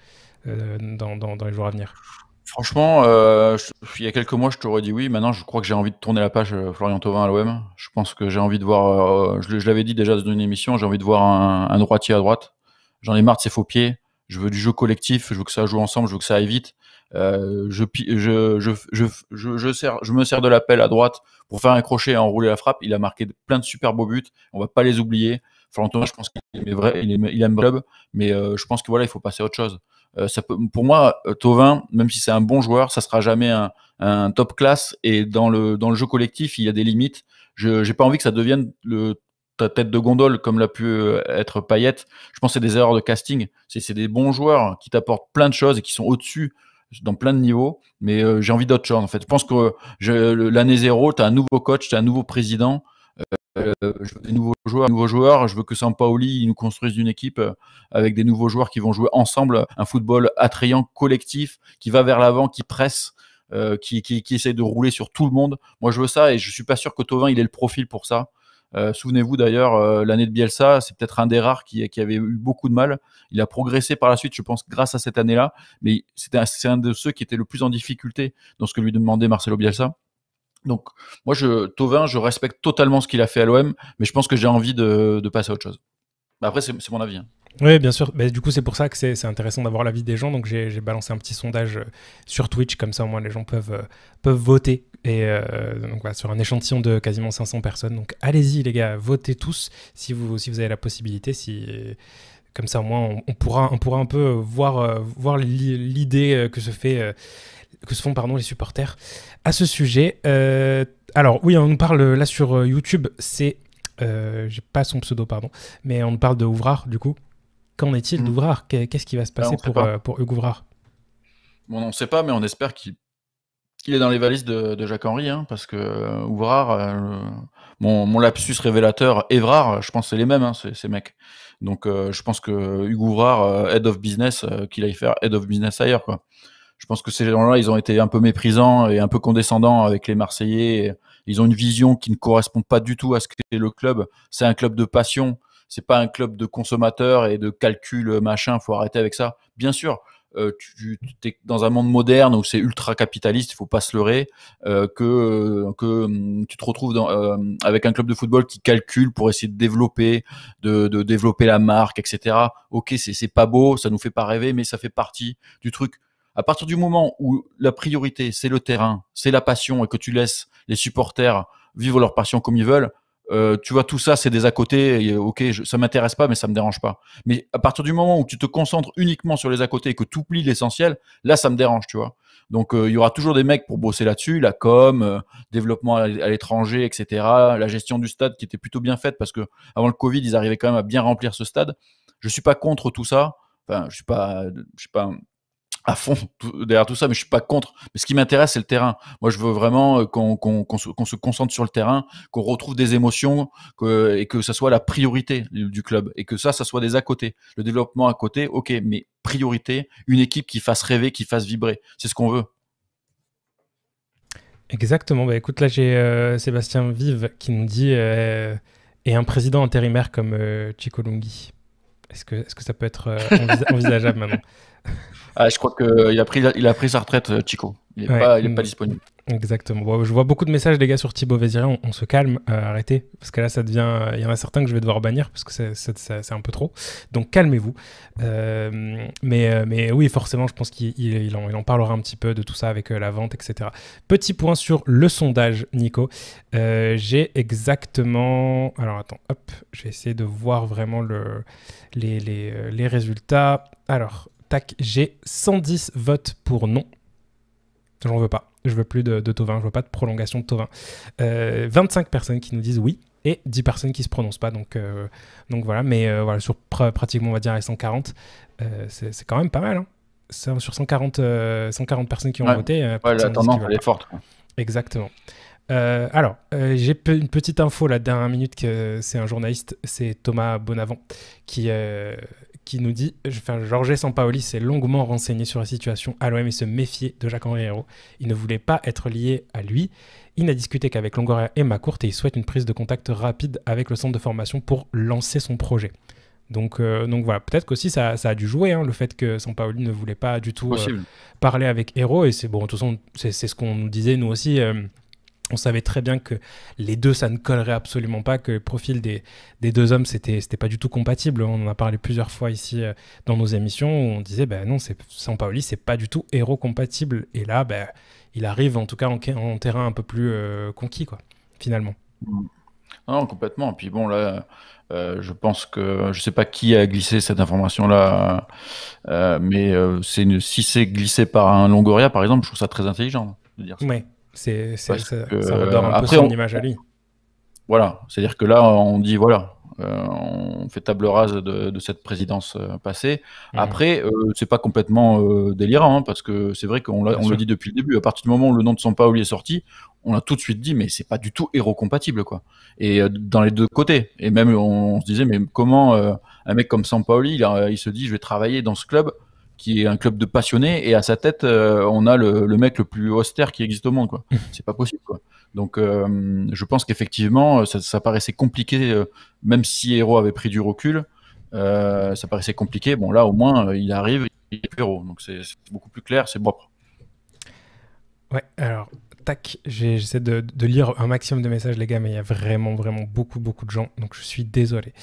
Speaker 2: euh, dans, dans, dans les jours à venir?
Speaker 1: Franchement, euh, je- il y a quelques mois, je t'aurais dit oui. Maintenant, je crois que j'ai envie de tourner la page euh, Florian Thauvin à l'O M. Je pense que j'ai envie de voir, euh, je, je l'avais dit déjà dans une émission, j'ai envie de voir un, un droitier à droite. J'en ai marre de ses faux pieds. Je veux du jeu collectif, je veux que ça joue ensemble, je veux que ça aille vite. Euh, je, pi- je, je, je, je, je, sers- je me sers de l'appel à droite pour faire un crochet et enrouler la frappe. Il a marqué plein de super beaux buts. On va pas les oublier. Florian Thauvin, je pense qu'il aime, vrai, il aime, il aime le club, mais euh, je pense que voilà, il faut passer à autre chose. Euh, ça peut, pour moi, euh, Thauvin, même si c'est un bon joueur, ça sera jamais un, un top class. Et dans le, dans le jeu collectif, il y a des limites. Je j'ai pas envie que ça devienne le, ta tête de gondole comme l'a pu euh, être Payet. Je pense que c'est des erreurs de casting. C'est c'est des bons joueurs qui t'apportent plein de choses et qui sont au-dessus dans plein de niveaux. Mais euh, j'ai envie d'autre chose en fait. Je pense que je- le- l'année zéro, tu as un nouveau coach, tu as un nouveau président. Euh, je veux des nouveaux joueurs, nouveaux joueurs. Je veux que Sampaoli nous construise une équipe euh, avec des nouveaux joueurs qui vont jouer ensemble, un football attrayant, collectif, qui va vers l'avant, qui presse, euh, qui, qui, qui essaie de rouler sur tout le monde. Moi, je veux ça et je suis pas sûr que Thauvin il ait le profil pour ça. Euh, souvenez-vous d'ailleurs, euh, l'année de Bielsa, c'est peut-être un des rares qui, qui avait eu beaucoup de mal. Il a progressé par la suite, je pense, grâce à cette année-là, mais c'était un, c'est un de ceux qui était le plus en difficulté dans ce que lui demandait Marcelo Bielsa. Donc, moi, je, Thauvin, je respecte totalement ce qu'il a fait à l'O M, mais je pense que j'ai envie de, de passer à autre chose. Bah après, c'est, c'est mon avis. Hein.
Speaker 2: Oui, bien sûr. Mais du coup, c'est pour ça que c'est, c'est intéressant d'avoir l'avis des gens. Donc, j'ai, j'ai balancé un petit sondage euh, sur Twitch. Comme ça, au moins, les gens peuvent, euh, peuvent voter. Et euh, donc, voilà, sur un échantillon de quasiment cinq cents personnes. Donc, allez-y, les gars. Votez tous si vous, si vous avez la possibilité. Si, comme ça, au moins, on, on, pourra, on pourra un peu voir, euh, voir l'idée que se fait... Euh, que se font pardon, les supporters à ce sujet. Euh, alors, oui, on nous parle là sur YouTube. C'est... Euh, j'ai pas son pseudo, pardon. Mais on nous parle de Ouvrard, du coup. Qu'en est-il mmh. d'Ouvrard ? Qu'est-ce qui va se passer pour, euh, pour Hugues Ouvrard ?
Speaker 1: Bon, on ne sait pas, mais on espère qu'il, qu'il est dans les valises de, de Jacques-Henri, hein, parce que euh, Ouvrard, euh, mon, mon lapsus révélateur, Évrard, je pense que c'est les mêmes, hein, ces, ces mecs. Donc, euh, je pense que Hugues Ouvrard, euh, Head of Business, euh, qu'il aille faire Head of Business ailleurs, quoi. Je pense que ces gens-là, ils ont été un peu méprisants et un peu condescendants avec les Marseillais. Ils ont une vision qui ne correspond pas du tout à ce qu'est le club. C'est un club de passion. C'est pas un club de consommateurs et de calcul, machin. Faut arrêter avec ça. Bien sûr, euh, tu, tu es dans un monde moderne où c'est ultra capitaliste. Il faut pas se leurrer. Euh, que que tu te retrouves dans, euh, avec un club de football qui calcule pour essayer de développer, de, de développer la marque, et cetera. Ok, c'est c'est pas beau, ça nous fait pas rêver, mais ça fait partie du truc. À partir du moment où la priorité, c'est le terrain, c'est la passion, et que tu laisses les supporters vivre leur passion comme ils veulent, euh, tu vois, tout ça, c'est des à côté. Et, ok, je, ça m'intéresse pas, mais ça me dérange pas. Mais à partir du moment où tu te concentres uniquement sur les à côté et que tu oublies l'essentiel, là, ça me dérange, tu vois. Donc, euh, il y aura toujours des mecs pour bosser là-dessus, la com, euh, développement à l'étranger, et cetera. La gestion du stade qui était plutôt bien faite parce que avant le Covid, ils arrivaient quand même à bien remplir ce stade. Je suis pas contre tout ça. Enfin, je suis pas, je suis pas à fond tout, derrière tout ça, mais je suis pas contre. Mais ce qui m'intéresse, c'est le terrain. Moi, je veux vraiment qu'on, qu'on, qu'on, se, qu'on se concentre sur le terrain, qu'on retrouve des émotions, que, et que ça soit la priorité du club, et que ça, ça soit des à côté. Le développement à côté, ok, mais priorité, une équipe qui fasse rêver, qui fasse vibrer. C'est ce qu'on veut.
Speaker 2: Exactement. Bah, écoute, là, j'ai euh, Sébastien Vive qui nous dit euh, et un président intérimaire comme euh, Chico Lunghi. Est-ce que, est-ce que ça peut être euh, envisa- envisageable maintenant ?
Speaker 1: Ah, je crois qu'il a pris, il a pris sa retraite, Chico. Il n'est ouais, pas, il est pas disponible.
Speaker 2: Exactement. Bon, je vois beaucoup de messages, les gars, sur Thibaut Vézirien. On, on se calme, euh, arrêtez. Parce que là, ça devient. Il y en a certains que je vais devoir bannir parce que c'est, c'est, c'est un peu trop. Donc, calmez-vous. Euh, mais, mais oui, forcément, je pense qu'il il en, il en parlera un petit peu de tout ça avec euh, la vente, et cetera. Petit point sur le sondage, Nico. Euh, j'ai exactement. Alors, attends, hop. Je vais essayer de voir vraiment le, les, les, les résultats. Alors. Tac, j'ai cent dix votes pour non. J'en veux pas. Je veux plus de, de Thauvin. Je veux pas de prolongation de Thauvin. Euh, vingt-cinq personnes qui nous disent oui et dix personnes qui se prononcent pas. Donc, euh, donc voilà. Mais euh, voilà, sur pr- pratiquement, on va dire, les cent quarante, euh, c'est, c'est quand même pas mal. Hein. C'est, sur cent quarante, euh, cent quarante personnes qui ont
Speaker 1: ouais.
Speaker 2: voté. Euh,
Speaker 1: ouais, la tendance, elle est forte. Quoi.
Speaker 2: Exactement. Euh, alors, euh, j'ai pe- une petite info la dernière minute que c'est un journaliste, c'est Thomas Bonavent qui, euh, qui nous dit enfin, Jorge Sampaoli s'est longuement renseigné sur la situation à l'O M et se méfiait de Jacques-Henri Hérault. Il ne voulait pas être lié à lui. Il n'a discuté qu'avec Longoria et Macourt et il souhaite une prise de contact rapide avec le centre de formation pour lancer son projet. Donc, euh, donc voilà, peut-être qu'aussi ça, ça a dû jouer, hein, le fait que Sampaoli ne voulait pas du tout euh, parler avec Hérault. Et c'est bon, de toute façon, c'est, c'est ce qu'on nous disait nous aussi. Euh, On savait très bien que les deux, ça ne collerait absolument pas, que le profil des, des deux hommes, c'était, c'était pas du tout compatible. On en a parlé plusieurs fois ici euh, dans nos émissions où on disait, ben non, c'est, Sampaoli, c'est pas du tout Hérault compatible. Et là, ben, il arrive en tout cas en, en terrain un peu plus euh, conquis, quoi, finalement.
Speaker 1: Non, complètement. Puis bon, là, euh, je pense que, je sais pas qui a glissé cette information-là, euh, mais euh, c'est une, si c'est glissé par un Longoria, par exemple, je trouve ça très intelligent de dire ça.
Speaker 2: Ouais. C'est, c'est, ça,
Speaker 1: que,
Speaker 2: ça redore un
Speaker 1: après,
Speaker 2: peu son
Speaker 1: on,
Speaker 2: image à lui.
Speaker 1: Voilà, c'est-à-dire que là, on dit, voilà, Euh, on fait table rase de, de cette présidence euh, passée.
Speaker 2: Mhm.
Speaker 1: Après, euh, c'est pas complètement euh, délirant, hein, parce que c'est vrai qu'on l'a-
Speaker 2: Bien
Speaker 1: on le
Speaker 2: sûr.
Speaker 1: dit depuis le début. À partir du moment où le nom de Sampaoli est sorti, on a tout de suite dit, mais c'est pas du tout héros compatible, quoi. Et euh, dans les deux côtés. Et même on, on se disait, mais comment euh, un mec comme Sampaoli, il, a- il se dit, je vais travailler dans ce club qui est un club de passionnés, et à sa tête, euh, on a le, le mec le plus austère qui existe au monde, quoi. C'est pas possible, quoi. Donc, euh, je pense qu'effectivement, ça, ça paraissait compliqué, euh, même si Hero avait pris du recul, euh, ça paraissait compliqué. Bon, là, au moins, euh, il arrive, il est plus Hero. Donc, c'est c'est beaucoup plus clair, c'est propre.
Speaker 2: Ouais, alors, tac, j'ai- j'essaie de, de lire un maximum de messages, les gars, mais il y a vraiment, vraiment beaucoup, beaucoup de gens, donc je suis désolé.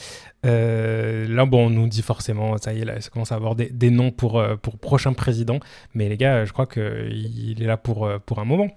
Speaker 2: Euh, là, bon, on nous dit forcément, ça y est, là, ça commence à avoir des, des noms pour, euh, pour prochain président, mais les gars, je crois qu'il est là pour, euh, pour un moment.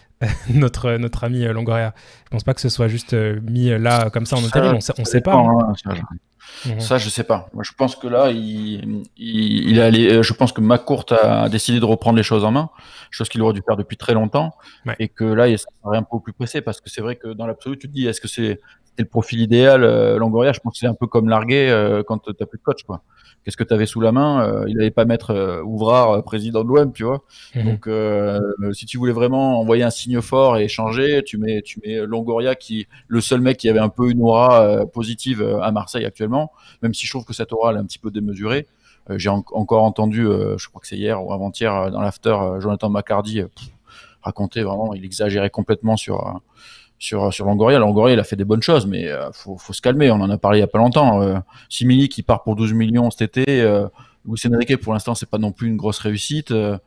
Speaker 2: notre, notre ami euh, Longoria. Je pense pas que ce soit juste euh, mis euh, là comme ça en intérim, on sait, on
Speaker 1: ça
Speaker 2: sait pas.
Speaker 1: dépend,
Speaker 2: Hein.
Speaker 1: hein, ça, je-
Speaker 2: Mhm.
Speaker 1: ça, je sais pas. Moi, je pense que là, il, il, il est allé, euh, je pense que McCourt a décidé de reprendre les choses en main, chose qu'il aurait dû faire depuis très longtemps,
Speaker 2: Ouais.
Speaker 1: et que là, il serait un peu plus pressé, parce que c'est vrai que dans l'absolu, tu te dis, est-ce que c'est c'était le profil idéal, euh, Longoria? Je pense que c'est un peu comme Larguet euh, quand tu n'as plus de coach, quoi. Qu'est-ce que tu avais sous la main? Euh, il n'allait pas mettre euh, Ouvrard euh, président de l'O M, tu vois.
Speaker 2: Mhm.
Speaker 1: Donc, euh, si tu voulais vraiment envoyer un signe fort et changer, tu mets, tu mets Longoria, qui le seul mec qui avait un peu une aura euh, positive euh, à Marseille actuellement, même si je trouve que cette aura elle est un petit peu démesurée. Euh, j'ai en- encore entendu, euh, je crois que c'est hier ou avant-hier, euh, dans l'after, euh, Jonathan McCarty euh, pff, raconter vraiment, il exagérait complètement sur, euh, sur, sur Longoria. Longoria, il a fait des bonnes choses, mais euh, faut, faut se calmer. On en a parlé il y a pas longtemps. Euh, Simili qui part pour douze millions cet été. Euh, Luis Enrique, pour l'instant, c'est pas non plus une grosse réussite. Euh,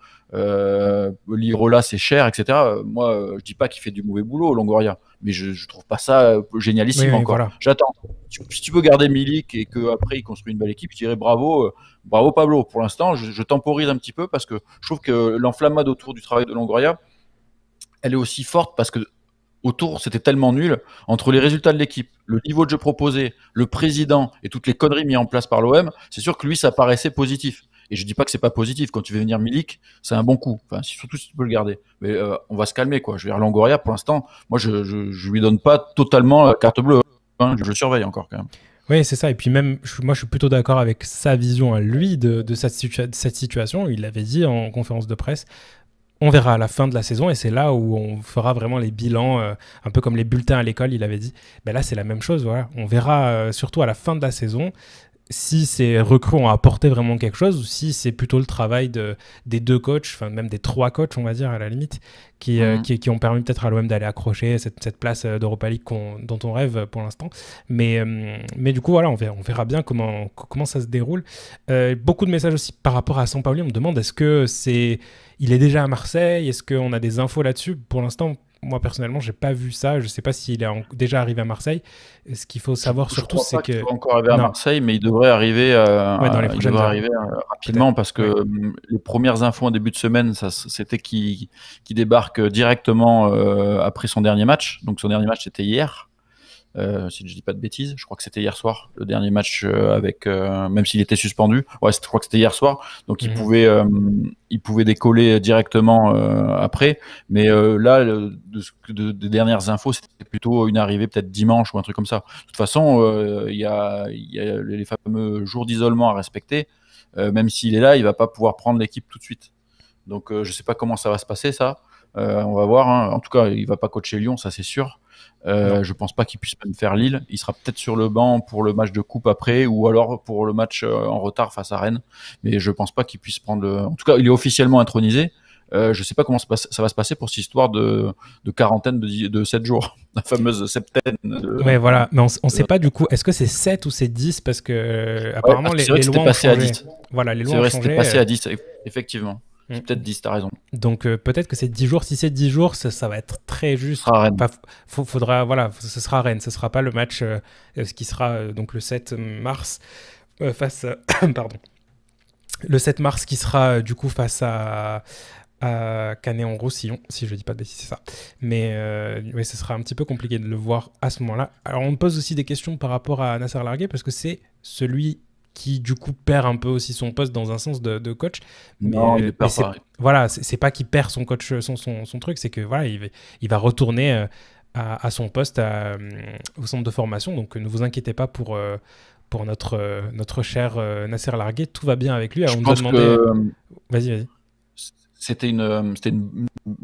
Speaker 1: euh, Lirola, c'est cher, et cetera. Euh, Moi, euh, je dis pas qu'il fait du mauvais boulot, Longoria, mais je, je trouve pas ça euh, génialissime
Speaker 2: Oui, oui,
Speaker 1: encore.
Speaker 2: voilà.
Speaker 1: J'attends. Si si tu peux garder Milik et qu'après il construit une belle équipe, je dirais bravo, euh, bravo Pablo. Pour l'instant, je, je temporise un petit peu parce que je trouve que l'enflammade autour du travail de Longoria, elle est aussi forte parce que autour, c'était tellement nul. Entre les résultats de l'équipe, le niveau de jeu proposé, le président et toutes les conneries mises en place par l'O M, c'est sûr que lui, ça paraissait positif. Et je dis pas que c'est pas positif. Quand tu veux venir Milik, c'est un bon coup. Enfin, si- surtout si tu peux le garder. Mais euh, on va se calmer, quoi. Je vais dire Longoria, pour l'instant, moi, je, je, je lui donne pas totalement la carte bleue, hein. Je le surveille encore, quand même.
Speaker 2: Oui, c'est ça. Et puis même, je- moi, je suis plutôt d'accord avec sa vision à lui de, de cette, situa- de cette situation. Il l'avait dit en conférence de presse. On verra à la fin de la saison et c'est là où on fera vraiment les bilans, euh, un peu comme les bulletins à l'école, il avait dit. Ben là, c'est la même chose. Voilà. On verra euh, surtout à la fin de la saison si ces recrues ont apporté vraiment quelque chose ou si c'est plutôt le travail de, des deux coachs, enfin même des trois coachs, on va dire, à la limite, qui, euh,
Speaker 1: Mhm.
Speaker 2: qui, qui ont permis peut-être à l'O M d'aller accrocher cette, cette place euh, d'Europa League qu'on- dont on rêve pour l'instant. Mais, euh, mais du coup, voilà, on verra, on verra bien comment, comment ça se déroule. Euh, beaucoup de messages aussi par rapport à Sampaoli. On me demande est-ce que c'est, il est déjà à Marseille? Est-ce qu'on a des infos là-dessus? Pour l'instant, moi personnellement, j'ai pas vu ça. Je sais pas s'il est en- déjà arrivé à Marseille. Et ce qu'il faut
Speaker 1: Je,
Speaker 2: savoir
Speaker 1: je
Speaker 2: surtout,
Speaker 1: crois
Speaker 2: c'est
Speaker 1: pas qu'il
Speaker 2: que
Speaker 1: soit encore arrivé à
Speaker 2: non,
Speaker 1: Marseille, mais il devrait arriver,
Speaker 2: ouais, dans les
Speaker 1: euh, il
Speaker 2: prochaines
Speaker 1: devrait
Speaker 2: heures,
Speaker 1: arriver euh,
Speaker 2: peut-être.
Speaker 1: rapidement parce que
Speaker 2: Ouais.
Speaker 1: euh, les premières infos en début de semaine, ça, c'était qu'il qu'il débarque directement euh, après son dernier match. Donc son dernier match, c'était hier. Euh, si je dis pas de bêtises, je crois que c'était hier soir, le dernier match euh, avec, euh, même s'il était suspendu. Ouais, je crois que c'était hier soir, donc il
Speaker 2: Mhm.
Speaker 1: pouvait, euh, il pouvait décoller directement euh, après. Mais euh, là, le, de, de, des dernières infos, c'était plutôt une arrivée peut-être dimanche ou un truc comme ça. De toute façon, euh, il y, a, il y a les fameux jours d'isolement à respecter. Euh, même s'il est là, il va pas pouvoir prendre l'équipe tout de suite. Donc euh, je sais pas comment ça va se passer ça. Euh, on va voir. Hein. En tout cas, il va pas coacher Lyon, ça c'est sûr.
Speaker 2: Non.
Speaker 1: Euh, je pense pas qu'il puisse même faire Lille. Il sera peut-être sur le banc pour le match de coupe après, ou alors pour le match euh, en retard face à Rennes. Mais je pense pas qu'il puisse prendre le. En tout cas, il est officiellement intronisé. Euh, je sais pas comment ça, passe- ça va se passer pour cette histoire de, de quarantaine de, dix- de sept jours, la fameuse septaine. De...
Speaker 2: Ouais, voilà. Mais on, on sait pas du coup, est-ce que c'est sept ou c'est dix? Parce que euh,
Speaker 1: Ouais,
Speaker 2: apparemment,
Speaker 1: parce que
Speaker 2: les,
Speaker 1: c'est vrai
Speaker 2: les
Speaker 1: que
Speaker 2: lois
Speaker 1: c'était
Speaker 2: ont
Speaker 1: passé à
Speaker 2: changé.
Speaker 1: dix.
Speaker 2: Voilà, les
Speaker 1: C'est
Speaker 2: lois ont
Speaker 1: vrai, c'était
Speaker 2: changé.
Speaker 1: passé
Speaker 2: euh,
Speaker 1: à dix, effectivement. C'est
Speaker 2: mm.
Speaker 1: peut-être dix, t'as raison.
Speaker 2: Donc euh, peut-être que c'est dix jours. Si c'est dix jours, ça, ça va être très
Speaker 1: Ce
Speaker 2: juste.
Speaker 1: sera à Rennes.
Speaker 2: Enfin, faut- faudra, voilà, ce sera Rennes. Ce sera pas le match euh, euh, ce qui sera euh, donc le sept mars euh, face à... Pardon. Le sept mars qui sera euh, du coup face à, à Canet-en-Roussillon, si je dis pas de bêtises, c'est ça. Mais euh, ouais, ce sera un petit peu compliqué de le voir à ce moment-là. Alors on me pose aussi des questions par rapport à Nasser Largué parce que c'est celui qui du coup perd un peu aussi son poste dans un sens de, de coach. Mais,
Speaker 1: Non, il
Speaker 2: euh,
Speaker 1: est
Speaker 2: mais
Speaker 1: pas
Speaker 2: c'est
Speaker 1: pareil.
Speaker 2: voilà, c'est c'est pas qu'il perd son coach, son, son, son truc, c'est que voilà, il va, il va retourner euh, à, à son poste à, au centre de formation. Donc ne vous inquiétez pas pour, euh, pour notre, euh, notre cher euh, Nasser Largué. Tout va bien avec lui. Alors,
Speaker 1: Je
Speaker 2: on nous a
Speaker 1: pense
Speaker 2: demandé...
Speaker 1: que
Speaker 2: Vas-y, vas-y.
Speaker 1: c'était une, c'était une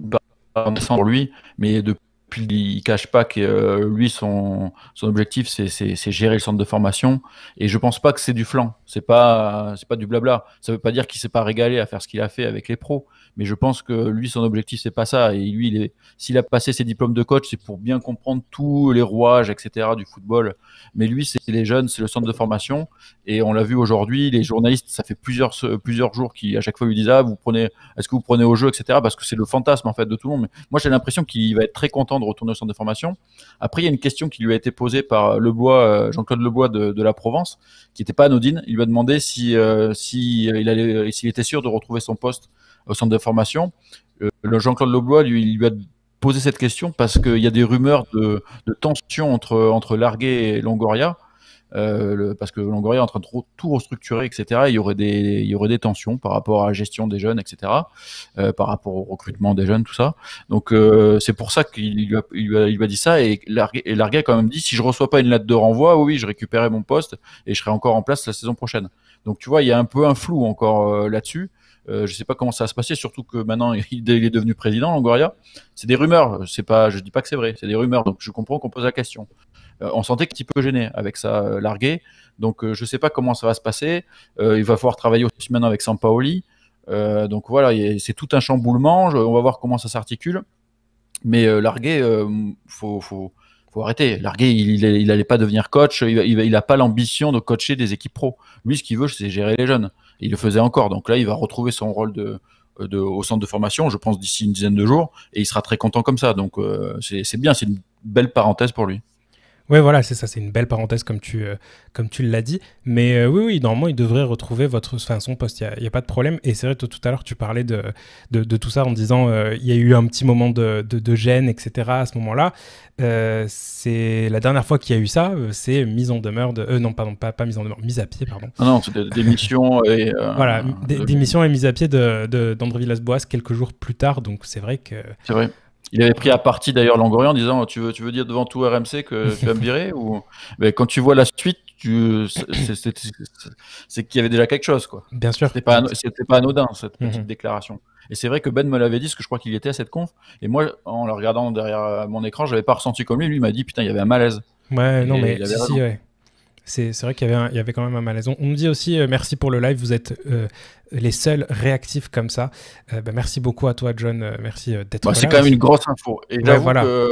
Speaker 1: pour lui, mais depuis il cache pas que euh, lui son, son objectif c'est, c'est, c'est gérer le centre de formation, et je pense pas que c'est du flanc, c'est pas c'est pas du blabla. Ça veut pas dire qu'il s'est pas régalé à faire ce qu'il a fait avec les pros, mais je pense que lui son objectif c'est pas ça, et lui il est, s'il a passé ses diplômes de coach c'est pour bien comprendre tous les rouages etc du football, mais lui c'est les jeunes, c'est le centre de formation, et on l'a vu aujourd'hui, les journalistes ça fait plusieurs plusieurs jours qui à chaque fois lui disent ah vous prenez, est-ce que vous prenez au jeu etc, parce que c'est le fantasme en fait de tout le monde. Mais moi j'ai l'impression qu'il va être très content de retourner au centre de formation. Après, il y a une question qui lui a été posée par Lebois, Jean-Claude Lebois de, de la Provence, qui n'était pas anodine. Il lui a demandé si, euh, si il allait, s'il était sûr de retrouver son poste au centre de formation. Euh, le Jean-Claude Lebois lui, il lui a posé cette question parce qu'il y a des rumeurs de, de tension entre, entre Largué et Longoria. Euh, le, parce que Longoria est en train de trop, tout restructurer, et cetera. Il y aurait des, il y aurait des tensions par rapport à la gestion des jeunes, et cetera. Euh, par rapport au recrutement des jeunes, tout ça. Donc euh, c'est pour ça qu'il lui a, il lui a, il lui a dit ça. Et Largué, et Largué a quand même dit si je reçois pas une lettre de renvoi, oui, je récupérerai mon poste et je serai encore en place la saison prochaine. Donc tu vois, il y a un peu un flou encore euh, là-dessus. Euh, je sais pas comment ça va se passer, surtout que maintenant il est devenu président, Longoria. C'est des rumeurs, c'est pas, je dis pas que c'est vrai, c'est des rumeurs. Donc je comprends qu'on pose la question. Euh, on sentait qu'il était un peu gêné avec ça, euh, Largué. Donc euh, je sais pas comment ça va se passer. Euh, il va falloir travailler aussi maintenant avec Sampaoli. Euh, donc voilà, a, c'est tout un chamboulement. Je, on va voir comment ça s'articule. Mais euh, Largué, euh, faut, faut, faut arrêter. Largué, il, il, il allait pas devenir coach. Il, il, il a pas l'ambition de coacher des équipes pro. Lui, ce qu'il veut, c'est gérer les jeunes. Et il le faisait encore. Donc là, il va retrouver son rôle de, de, au centre de formation, je pense, d'ici une dizaine de jours. Et il sera très content comme ça. Donc euh, c'est, c'est bien, c'est une belle parenthèse pour lui.
Speaker 2: Oui, voilà, c'est ça, c'est une belle parenthèse comme tu, euh, comme tu l'as dit. Mais euh, oui, oui, normalement, il devrait retrouver votre, enfin, son poste, il n'y a, a pas de problème. Et c'est vrai que tout à l'heure, tu parlais de, de, de tout ça en disant euh, il y a eu un petit moment de, de, de gêne, et cetera à ce moment-là. Euh, c'est la dernière fois qu'il y a eu ça, euh, c'est mise en demeure de... Euh, non, pardon, pas, pas mise en demeure, mise à pied, pardon.
Speaker 1: Non, non, c'est des démissions et... Euh,
Speaker 2: voilà, des,
Speaker 1: de...
Speaker 2: démissions et mise à pied de, de, d'André Villas-Boas quelques jours plus tard. Donc c'est vrai que...
Speaker 1: C'est vrai. Il avait pris à partie d'ailleurs Longoria en disant tu veux, tu veux dire devant tout R M C que tu vas me virer ou... Mais quand tu vois la suite, tu... c'est, c'est, c'est, c'est qu'il y avait déjà quelque chose. Quoi.
Speaker 2: Bien sûr.
Speaker 1: C'était pas, c'était pas anodin cette petite
Speaker 2: mm-hmm.
Speaker 1: déclaration. Et c'est vrai que Ben me l'avait dit, parce que je crois qu'il était à cette conf. Et moi, en le regardant derrière mon écran, je n'avais pas ressenti comme lui. Lui m'a dit putain, il y avait un malaise.
Speaker 2: Ouais,
Speaker 1: et
Speaker 2: non, mais si, si, ouais. C'est, c'est vrai qu'il y avait, un, il y avait quand même un malaise. On, on nous dit aussi euh, merci pour le live, vous êtes euh, les seuls réactifs comme ça. Euh, bah, merci beaucoup à toi, John. Euh, merci euh, d'être
Speaker 1: bah,
Speaker 2: là.
Speaker 1: C'est quand même une grosse info. Et
Speaker 2: ouais,
Speaker 1: j'avoue
Speaker 2: voilà.
Speaker 1: que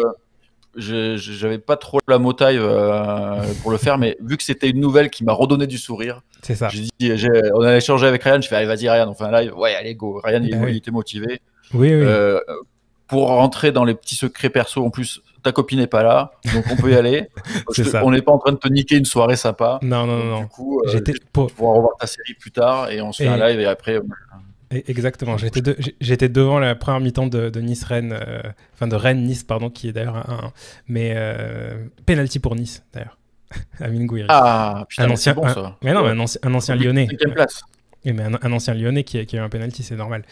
Speaker 1: je, j'avais pas trop la motaille euh, pour le faire, mais vu que c'était une nouvelle qui m'a redonné du sourire,
Speaker 2: c'est ça.
Speaker 1: J'ai dit, j'ai, on a échangé avec Ryan. Je fais allez, vas-y, Ryan, on fait un live. Ouais, allez, go. Ryan, bah, il, oui. il était motivé.
Speaker 2: Oui, oui.
Speaker 1: Euh, pour rentrer dans les petits secrets perso, en plus, ta copine n'est pas là, donc on peut y aller.
Speaker 2: C'est
Speaker 1: te,
Speaker 2: ça.
Speaker 1: On n'est pas en train de te niquer une soirée sympa.
Speaker 2: Non, non,
Speaker 1: donc,
Speaker 2: non.
Speaker 1: Du coup, euh,
Speaker 2: J'étais pour...
Speaker 1: tu pourras revoir ta série plus tard et on se fait et... un live et après.
Speaker 2: Exactement. J'étais, de, j'étais devant la première mi-temps de, de Nice-Rennes, euh, enfin de Rennes-Nice, pardon, qui est d'ailleurs un, un mais euh, penalty pour Nice d'ailleurs. Amine Gouiri.
Speaker 1: Ah, putain,
Speaker 2: un ancien,
Speaker 1: c'est bon
Speaker 2: un,
Speaker 1: ça.
Speaker 2: Mais non, mais un ancien, un ancien Lyonnais.
Speaker 1: Cinquième place.
Speaker 2: Oui, mais un, un ancien Lyonnais qui, qui a eu un penalty, c'est normal.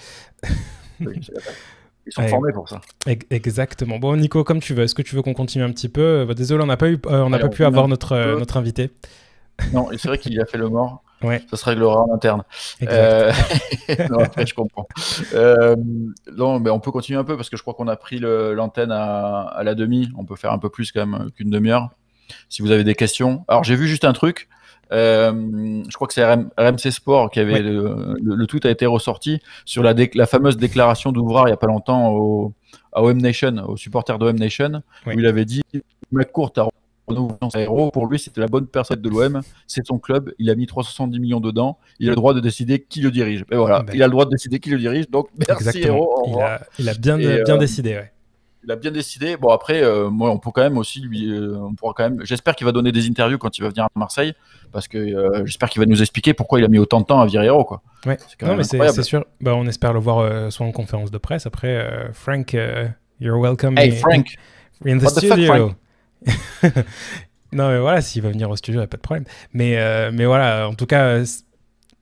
Speaker 1: Oui, ils sont ouais. formés pour ça.
Speaker 2: Exactement. Bon, Nico, comme tu veux. Est-ce que tu veux qu'on continue un petit peu ? bah, Désolé, on n'a pas, eu, euh, on n'a pas pu avoir notre, euh, notre invité.
Speaker 1: Non, et c'est vrai qu'il a fait le mort.
Speaker 2: Ouais.
Speaker 1: Ça se réglera en interne. Euh... non, après, je comprends. Euh, non, mais on peut continuer un peu parce que je crois qu'on a pris le, l'antenne à, à la demi. On peut faire un peu plus quand même qu'une demi-heure. Si vous avez des questions. Alors, j'ai vu juste un truc. Euh, je crois que c'est R M C Sport qui avait ouais. le, le, le tweet a été ressorti sur la, dé, la fameuse déclaration d'Ouvrard il y a pas longtemps au, à O M Nation, aux supporters de O M Nation, ouais. où il avait dit McCourt a renouvelé son héros. Pour lui, c'était la bonne personne de l'O M. C'est son club. Il a mis trois cent soixante-dix millions dedans. Il a le droit de décider qui le dirige. Et voilà, ben, il a le droit de décider qui le dirige. Donc merci
Speaker 2: exactement.
Speaker 1: héros. Au
Speaker 2: revoir. Il a, il a bien, Et, bien euh, décidé. Ouais.
Speaker 1: Il a bien décidé. Bon après, euh, moi, on peut quand même aussi lui, euh, on pourra quand même. J'espère qu'il va donner des interviews quand il va venir à Marseille, parce que euh, j'espère qu'il va nous expliquer pourquoi il a mis autant de temps à virer Héros, quoi.
Speaker 2: Ouais. C'est non mais c'est, c'est sûr. Bah, on espère le voir euh, soit en conférence de presse. Après, euh, Frank, uh, you're welcome.
Speaker 1: Hey in, Frank,
Speaker 2: in the
Speaker 1: What
Speaker 2: studio.
Speaker 1: The fuck,
Speaker 2: non mais voilà, s'il va venir au studio, il n'y a pas de problème. Mais euh, mais voilà, en tout cas.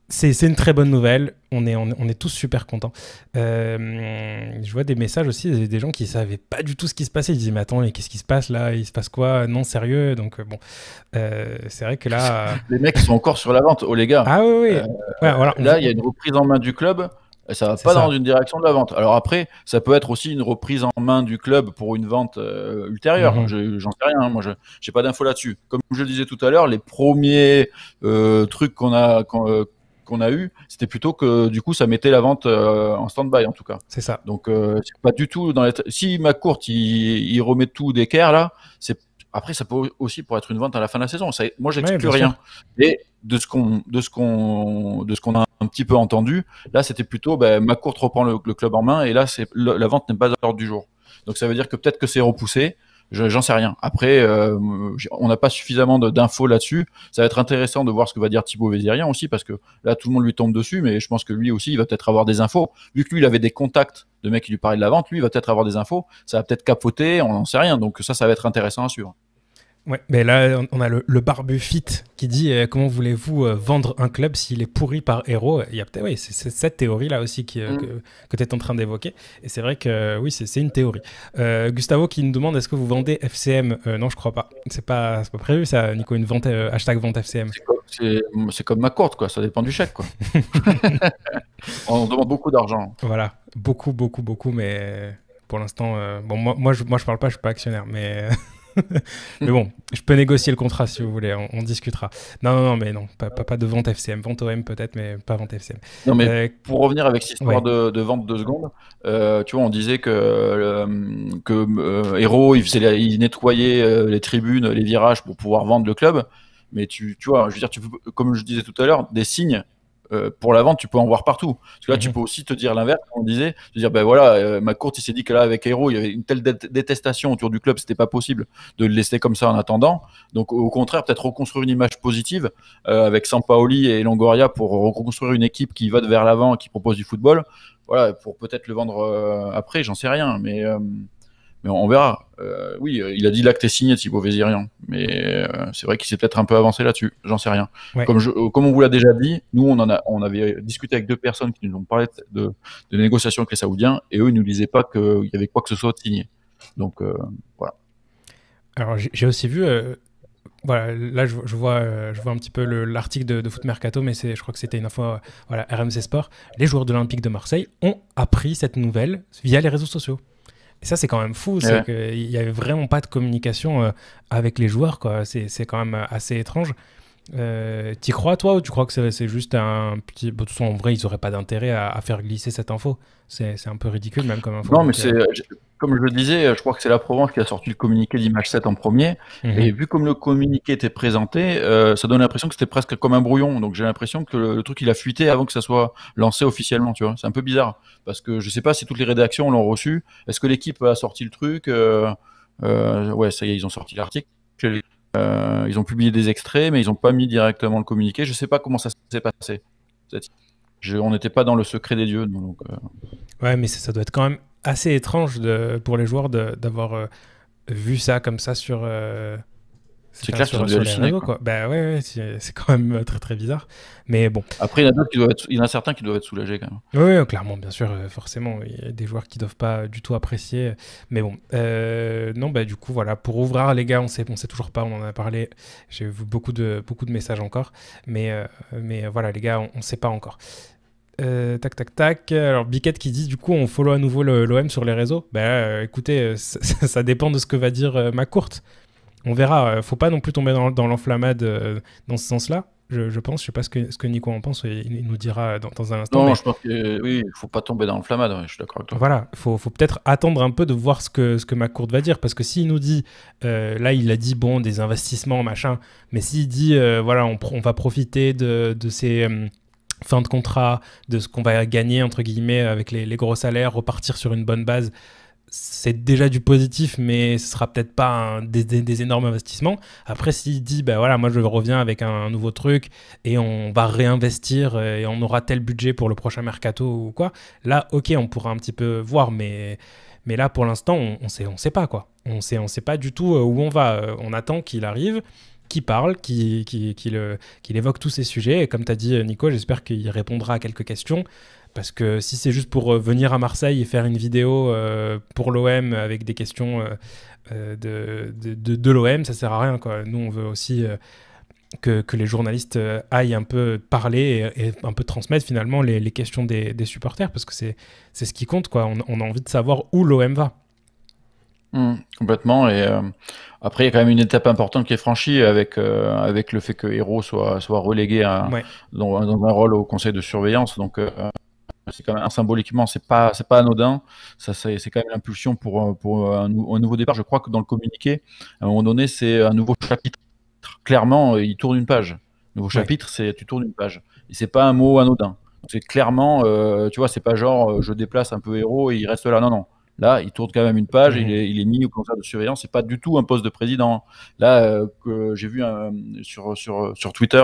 Speaker 2: c'est, c'est une très bonne nouvelle. On est, on, est- on est tous super contents. Euh, je vois des messages aussi, des, des gens qui savaient pas du tout ce qui se passait. Ils disaient, mais attends, mais qu'est-ce qui se passe là? Il se passe quoi? Non, sérieux. Donc, euh, bon, euh, c'est vrai que là. euh,
Speaker 1: Les mecs, ils sont encore sur la vente. Oh les gars,
Speaker 2: Ah oui, oui.
Speaker 1: euh,
Speaker 2: Ouais, voilà, on,
Speaker 1: là, il y a
Speaker 2: on-
Speaker 1: une reprise en main du club. Et ça va
Speaker 2: c'est
Speaker 1: pas dans
Speaker 2: ça.
Speaker 1: une direction de la vente. Alors après, ça peut être aussi une reprise en main du club pour une vente euh, ultérieure.
Speaker 2: Mhm.
Speaker 1: Je- J'en sais rien. Hein. Moi, je j'ai pas d'infos là-dessus. Comme je le disais tout à l'heure, les premiers euh, trucs qu'on a qu'on euh, qu'on a eu, c'était plutôt que du coup, ça mettait la vente euh, en stand-by en tout cas.
Speaker 2: C'est ça.
Speaker 1: Donc, euh, c'est pas du tout dans les. Si McCourt il, il remet tout d'équerre là, c'est après ça peut aussi pour être une vente à la fin de la saison. Ça, moi,
Speaker 2: Ouais,
Speaker 1: j'exclus
Speaker 2: bien sûr.
Speaker 1: rien. Et de ce qu'on de ce qu'on de ce qu'on a un petit peu entendu, là, c'était plutôt ben, McCourt reprend le, le club en main et là, c'est le- la vente n'est pas à l'ordre du jour. Donc ça veut dire que peut-être que c'est repoussé. Je- J'en sais rien. Après, euh, j- on n'a pas suffisamment de- d'infos là-dessus. Ça va être intéressant de voir ce que va dire Thibaut Vézirien aussi, parce que là, tout le monde lui tombe dessus, mais je pense que lui aussi, il va peut-être avoir des infos. Vu que lui, il avait des contacts de mecs qui lui parlaient de la vente, lui, il va peut-être avoir des infos. Ça va peut-être capoter, on n'en sait rien. Donc ça, ça va être intéressant à suivre.
Speaker 2: Ouais, mais là, on on a le, le barbu fit qui dit euh, comment voulez-vous euh, vendre un club s'il est pourri par héros? Il y a peut-être, oui, c'est c'est cette théorie-là aussi qui, euh,
Speaker 1: Mm.
Speaker 2: que, que tu es en train d'évoquer. Et c'est vrai que euh, oui, c'est c'est une théorie. Euh, Gustavo qui nous demande est-ce que vous vendez F C M? Euh, Non, je crois pas. C'est pas, c'est pas prévu ça, Nico, une vente, euh, hashtag vente F C M.
Speaker 1: C'est comme, c'est- c'est comme McCourt, quoi. Ça dépend du chèque, quoi. On demande beaucoup d'argent.
Speaker 2: Voilà, beaucoup, beaucoup, beaucoup, mais pour l'instant, euh, bon, moi, moi, je, moi, je parle pas, je suis pas actionnaire, mais. Mais bon, je peux négocier le contrat si vous voulez, on, on discutera. Non, non, non, mais non, pas, pas, pas de vente F C M. Vente O M peut-être, mais pas vente F C M.
Speaker 1: Non, mais
Speaker 2: Euh,
Speaker 1: pour revenir avec cette histoire
Speaker 2: ouais.
Speaker 1: de, de vente deux secondes, euh, tu vois, on disait que, euh, que euh, Hero, il, faisait la- il nettoyait euh, les tribunes, les virages pour pouvoir vendre le club. Mais tu, tu vois, je veux dire, tu peux, comme je disais tout à l'heure, des signes euh, pour la vente, tu peux en voir partout. Parce que là, tu
Speaker 2: Mhm.
Speaker 1: peux aussi te dire l'inverse, comme on disait, te dire, ben voilà, euh, McCourt, il s'est dit que là, avec Hero, il y avait une telle dé- détestation autour du club, c'était pas possible de le laisser comme ça en attendant. Donc, au contraire, peut-être reconstruire une image positive euh, avec Sampaoli et Longoria pour reconstruire une équipe qui va de vers l'avant, qui propose du football. Voilà, pour peut-être le vendre euh, après, j'en sais rien, mais, euh, mais on verra. Euh, oui, euh, il a dit l'acte est signé, Thibaut Vézirien, mais euh, c'est vrai qu'il s'est peut-être un peu avancé là-dessus, j'en sais rien.
Speaker 2: Ouais.
Speaker 1: Comme, je, euh, comme on vous l'a déjà dit, nous, on, en a, on avait discuté avec deux personnes qui nous ont parlé de, de, de négociations avec les Saoudiens, et eux, ils nous disaient pas qu'il y avait quoi que ce soit de signé. Donc, euh, voilà.
Speaker 2: Alors, j'ai j'ai aussi vu. euh, Voilà, là, je, je vois, euh, je vois un petit peu le- l'article de, de Foot Mercato, mais c'est, je crois que c'était une info, euh, voilà, R M C Sport. Les joueurs de l'Olympique de Marseille ont appris cette nouvelle via les réseaux sociaux. Et ça, c'est quand même fou, c'est
Speaker 1: Ouais.
Speaker 2: qu'il n'y avait vraiment pas de communication euh, avec les joueurs, quoi. C'est, c'est quand même assez étrange. Euh, T'y crois, toi, ou tu crois que c'est, c'est juste un petit. Bon, de toute façon, en vrai, ils n'auraient pas d'intérêt à, à faire glisser cette info. C'est, c'est un peu ridicule, même comme info.
Speaker 1: Non, mais
Speaker 2: Donc,
Speaker 1: c'est,
Speaker 2: euh,
Speaker 1: je- comme je le disais, je crois que c'est la Provence qui a sorti le communiqué d'Image sept en premier. Et
Speaker 2: mhm.
Speaker 1: vu comme le communiqué était présenté, euh, ça donne l'impression que c'était presque comme un brouillon. Donc j'ai l'impression que le, le truc il a fuité avant que ça soit lancé officiellement, tu vois. C'est un peu bizarre parce que je sais pas si toutes les rédactions l'ont reçu. Est-ce que l'équipe a sorti le truc? Euh, euh, ouais, ça y est, ils ont sorti l'article. Euh, ils ont publié des extraits, mais ils n'ont pas mis directement le communiqué. Je sais pas comment ça s'est passé. Je- on n'était pas dans le secret des dieux, nous, donc. euh,
Speaker 2: Ouais, mais ça, ça doit être quand même assez étrange de, pour les joueurs de- d'avoir euh, vu ça comme ça sur, euh,
Speaker 1: C'est
Speaker 2: enfin,
Speaker 1: clair qu'ils ont
Speaker 2: sur,
Speaker 1: dû
Speaker 2: sur les
Speaker 1: halluciner,
Speaker 2: réseaux,
Speaker 1: quoi.
Speaker 2: quoi. Bah ouais, ouais, c'est c'est quand même euh, très très bizarre. Mais bon,
Speaker 1: Après, il y en a d'autres qui doivent être, il y en a certains qui doivent être soulagés quand même.
Speaker 2: oui, oui, clairement, bien sûr, euh, forcément, il y a des joueurs qui doivent pas du tout apprécier. Mais bon, euh, non, bah du coup, voilà, pour ouvrir, les gars, on sait, on sait toujours pas, on en a parlé. J'ai vu beaucoup de, beaucoup de messages encore. Mais, euh, mais voilà, les gars, on, on sait pas encore. Euh, tac, tac, tac. Alors, Biquette qui dit, du coup, on follow à nouveau le- l'O M sur les réseaux. Bah, euh, écoutez, euh, ça, ça- ça dépend de ce que va dire euh, McCourt. On verra. euh, faut pas non plus tomber dans, dans l'enflammade euh, dans ce sens-là. Je, je pense. Je sais pas ce que, ce que Nico en pense. Il, il nous dira dans, dans un instant.
Speaker 1: Non,
Speaker 2: Mais
Speaker 1: je pense que oui, il faut pas tomber dans l'enflammade, ouais, je suis d'accord avec toi.
Speaker 2: voilà, faut, faut peut-être attendre un peu de voir ce que, ce que McCourt va dire. Parce que s'il nous dit, euh, là, il a dit, bon, des investissements, machin. Mais s'il dit, euh, voilà, on, pr- on va profiter de, de ces. euh, fin de contrat, de ce qu'on va gagner, entre guillemets, avec les, les gros salaires, repartir sur une bonne base, c'est déjà du positif, mais ce sera peut-être pas un- des, des- des énormes investissements. Après, s'il dit, bah voilà, moi je reviens avec un, un nouveau truc et on va réinvestir euh, et on aura tel budget pour le prochain mercato ou quoi, là, ok, on pourra un petit peu voir, mais, mais là, pour l'instant, on, on sait, on sait pas quoi. On sait, on sait pas du tout euh, où on va. Euh, On attend qu'il arrive. qui parle, qui, qui, qui, le, qui évoque tous ces sujets. Et comme tu as dit, Nico, j'espère qu'il répondra à quelques questions. Parce que si c'est juste pour venir à Marseille et faire une vidéo euh, pour l'O M avec des questions euh, de, de, de, de l'O M, ça sert à rien, quoi. Nous, on veut aussi euh, que, que les journalistes aillent un peu parler et, et un peu transmettre finalement les, les questions des, des supporters, parce que c'est, c'est ce qui compte, quoi. On, on a envie de savoir où l'O M va.
Speaker 1: Mmh, complètement. Et euh, après, il y a quand même une étape importante qui est franchie avec, euh, avec le fait que Hérault soit, soit relégué à,
Speaker 2: Ouais.
Speaker 1: dans, dans un rôle au conseil de surveillance. Donc, euh, c'est quand même symboliquement, c'est pas, c'est pas anodin. Ça, c'est, c'est quand même l'impulsion pour, pour un, un nouveau départ. Je crois que dans le communiqué, à un moment donné, c'est un nouveau chapitre. Clairement, il tourne une page. Nouveau
Speaker 2: Ouais.
Speaker 1: chapitre, c'est tu tournes une page. Et c'est pas un mot anodin. C'est clairement, euh, tu vois, c'est pas genre euh, je déplace un peu Hérault et il reste là. Non, non. Là, il tourne quand même une page.
Speaker 2: Mhm.
Speaker 1: Il est, il est mis au conseil de surveillance. C'est pas du tout un poste de président. Là, euh, que j'ai vu un, sur sur sur Twitter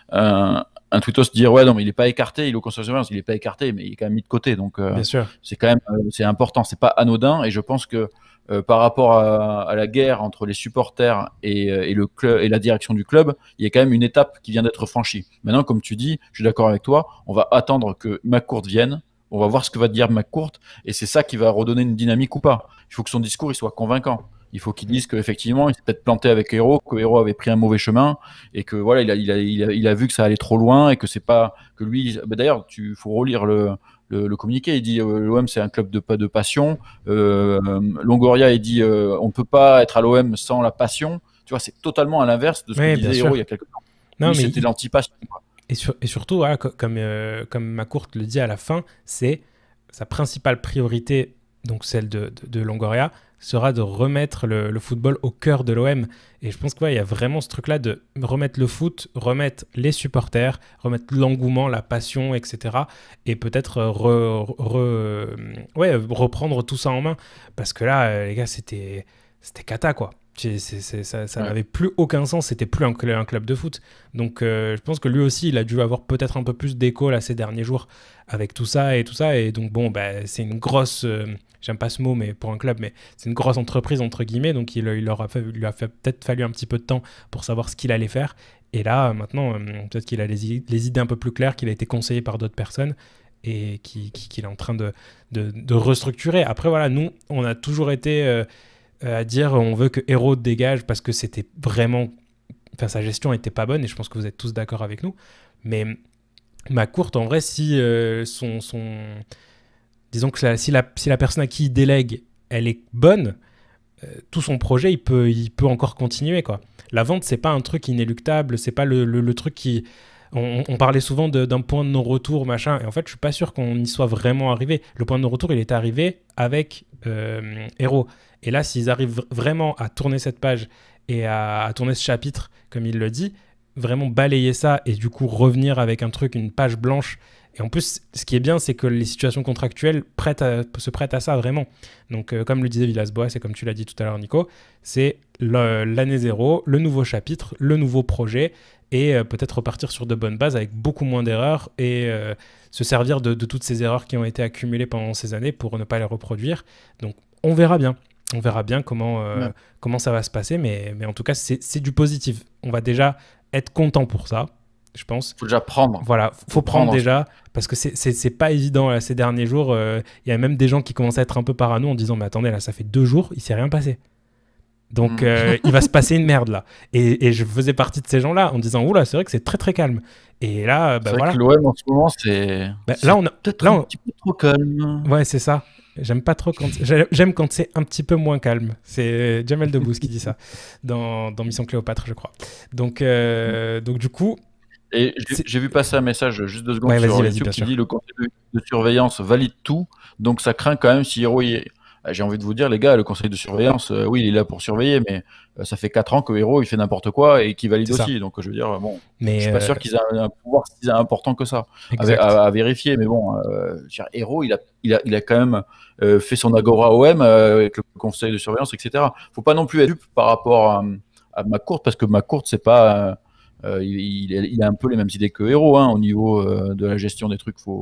Speaker 1: un, un tweetos dire ouais non mais il est pas écarté. Il est au conseil de surveillance. Il est pas écarté, mais il est quand même mis de côté. Donc euh,
Speaker 2: Bien sûr.
Speaker 1: c'est quand même euh, c'est important. C'est pas anodin. Et je pense que Euh, par rapport à, à la guerre entre les supporters et, et, le club, et la direction du club, il y a quand même une étape qui vient d'être franchie. Maintenant, comme tu dis, je suis d'accord avec toi, on va attendre que McCourt vienne, on va voir ce que va dire McCourt, et c'est ça qui va redonner une dynamique ou pas. Il faut que son discours il soit convaincant. Il faut qu'il dise qu'effectivement, il s'est peut-être planté avec Hérault, que Hérault avait pris un mauvais chemin, et que voilà, il a, il a, il a, il a vu que ça allait trop loin, et que c'est pas que lui. Bah d'ailleurs, tu faut relire le, le, le communiqué. Il dit euh, l'O M c'est un club de de passion. Euh, Longoria il dit euh, on ne peut pas être à l'O M sans la passion. Tu vois, c'est totalement à l'inverse de ce
Speaker 2: Ouais,
Speaker 1: que
Speaker 2: bien
Speaker 1: disait
Speaker 2: sûr.
Speaker 1: Hérault il y a quelques temps.
Speaker 2: Non,
Speaker 1: Lui,
Speaker 2: mais
Speaker 1: c'était
Speaker 2: il-
Speaker 1: l'anti-passion.
Speaker 2: Et, sur- et surtout, voilà, co- comme, euh, comme McCourt le dit à la fin, c'est sa principale priorité, donc celle de, de, de Longoria, sera de remettre le, le football au cœur de l'O M. Et je pense qu'il ouais, y a vraiment ce truc-là de remettre le foot, remettre les supporters, remettre l'engouement, la passion, et cetera. Et peut-être euh, re- re- euh, ouais, reprendre tout ça en main. Parce que là, euh, les gars, c'était, c'était cata, quoi. C'est- c'est- c'est- ça ça
Speaker 1: Ouais.
Speaker 2: n'avait plus aucun sens, c'était plus un, cl- un club de foot. Donc euh, je pense que lui aussi, il a dû avoir peut-être un peu plus d'écho là ces derniers jours avec tout ça et tout ça. Et donc bon, bah, c'est une grosse, euh, j'aime pas ce mot, mais pour un club, mais c'est une grosse entreprise entre guillemets. Donc il, il leur a fait, il lui a fait, peut-être fallu un petit peu de temps pour savoir ce qu'il allait faire. Et là, maintenant, euh, peut-être qu'il a les, i- les idées un peu plus claires, qu'il a été conseillé par d'autres personnes et qui- qui- qu'il est en train de, de, de restructurer. Après voilà, nous, on a toujours été euh, euh, à dire on veut que Hérault dégage parce que c'était vraiment, enfin sa gestion était pas bonne et je pense que vous êtes tous d'accord avec nous. Mais McCourt, en vrai, si euh, son, son, disons que la- si, la, si la personne à qui il délègue, elle est bonne, euh, tout son projet, il peut, il peut encore continuer, quoi. La vente, c'est pas un truc inéluctable, c'est pas le, le, le truc qui... On, on parlait souvent de- d'un point de non-retour, machin, et en fait, je suis pas sûr qu'on y soit vraiment arrivé. Le point de non-retour, il est arrivé avec euh, Hérault. Et là, s'ils arrivent v- vraiment à tourner cette page et à, à tourner ce chapitre, comme il le dit, vraiment balayer ça et du coup revenir avec un truc, une page blanche. Et en plus, ce qui est bien, c'est que les situations contractuelles prêtent à- se prêtent à ça vraiment. Donc, euh, comme le disait Villas-Boas et comme tu l'as dit tout à l'heure, Nico, c'est le- l'année zéro, le nouveau chapitre, le nouveau projet et euh, peut-être repartir sur de bonnes bases avec beaucoup moins d'erreurs et euh, se servir de, de toutes ces erreurs qui ont été accumulées pendant ces années pour ne pas les reproduire. Donc, on verra bien. On verra bien comment, euh,
Speaker 1: Ouais.
Speaker 2: comment ça va se passer, mais, mais en tout cas, c'est c'est du positif. On va déjà être content pour ça, je pense.
Speaker 1: Faut déjà prendre.
Speaker 2: Voilà, faut,
Speaker 1: Faut
Speaker 2: prendre,
Speaker 1: prendre.
Speaker 2: déjà, parce que c'est- c'est c'est pas évident là, ces derniers jours. euh, Il y a même des gens qui commencent à être un peu parano en disant mais attendez, là, ça fait deux jours, il s'est rien passé. Donc
Speaker 1: Mm.
Speaker 2: euh, il va se passer une merde là. Et, et je faisais partie de ces gens-là en disant oula, c'est vrai que c'est très très calme. Et là, bah
Speaker 1: c'est vrai
Speaker 2: voilà.
Speaker 1: que l'O M en ce moment, c'est
Speaker 2: Bah,
Speaker 1: c'est
Speaker 2: là, on a-
Speaker 1: peut-être
Speaker 2: là,
Speaker 1: un
Speaker 2: on-
Speaker 1: petit peu trop calme.
Speaker 2: Ouais, c'est ça. J'aime pas trop quand j'ai- j'aime quand c'est un petit peu moins calme. C'est Jamel Debbouze qui dit ça dans, dans Mission Cléopâtre, je crois. Donc euh, donc du coup,
Speaker 1: Et j'ai
Speaker 2: C'est-
Speaker 1: j'ai vu passer un message juste deux secondes
Speaker 2: Ouais, vas-y,
Speaker 1: sur
Speaker 2: vas-y,
Speaker 1: YouTube
Speaker 2: bien
Speaker 1: qui
Speaker 2: sûr.
Speaker 1: dit le conseil de, de surveillance valide tout, donc ça craint quand même si Hérault y est. Ah, j'ai envie de vous dire, les gars, le conseil de surveillance, euh, oui, il est là pour surveiller, mais euh, ça fait quatre ans que Hérault il fait n'importe quoi et qu'il valide
Speaker 2: C'est ça.
Speaker 1: aussi. Donc je veux dire, bon, je
Speaker 2: mais
Speaker 1: suis pas
Speaker 2: euh,
Speaker 1: sûr qu'ils aient un, un pouvoir si important que ça à,
Speaker 2: exact.
Speaker 1: à- à vérifier. Mais bon, euh, je veux dire, Hérault, il a, il a, il a quand même euh, fait son agora O M euh, avec le conseil de surveillance, et cetera. Faut pas non plus être dupe par rapport à, à McCourt, parce que McCourt, c'est pas. euh, euh, il, il, il a un peu les mêmes idées que Hérault hein, au niveau euh, de la gestion des trucs. Faut,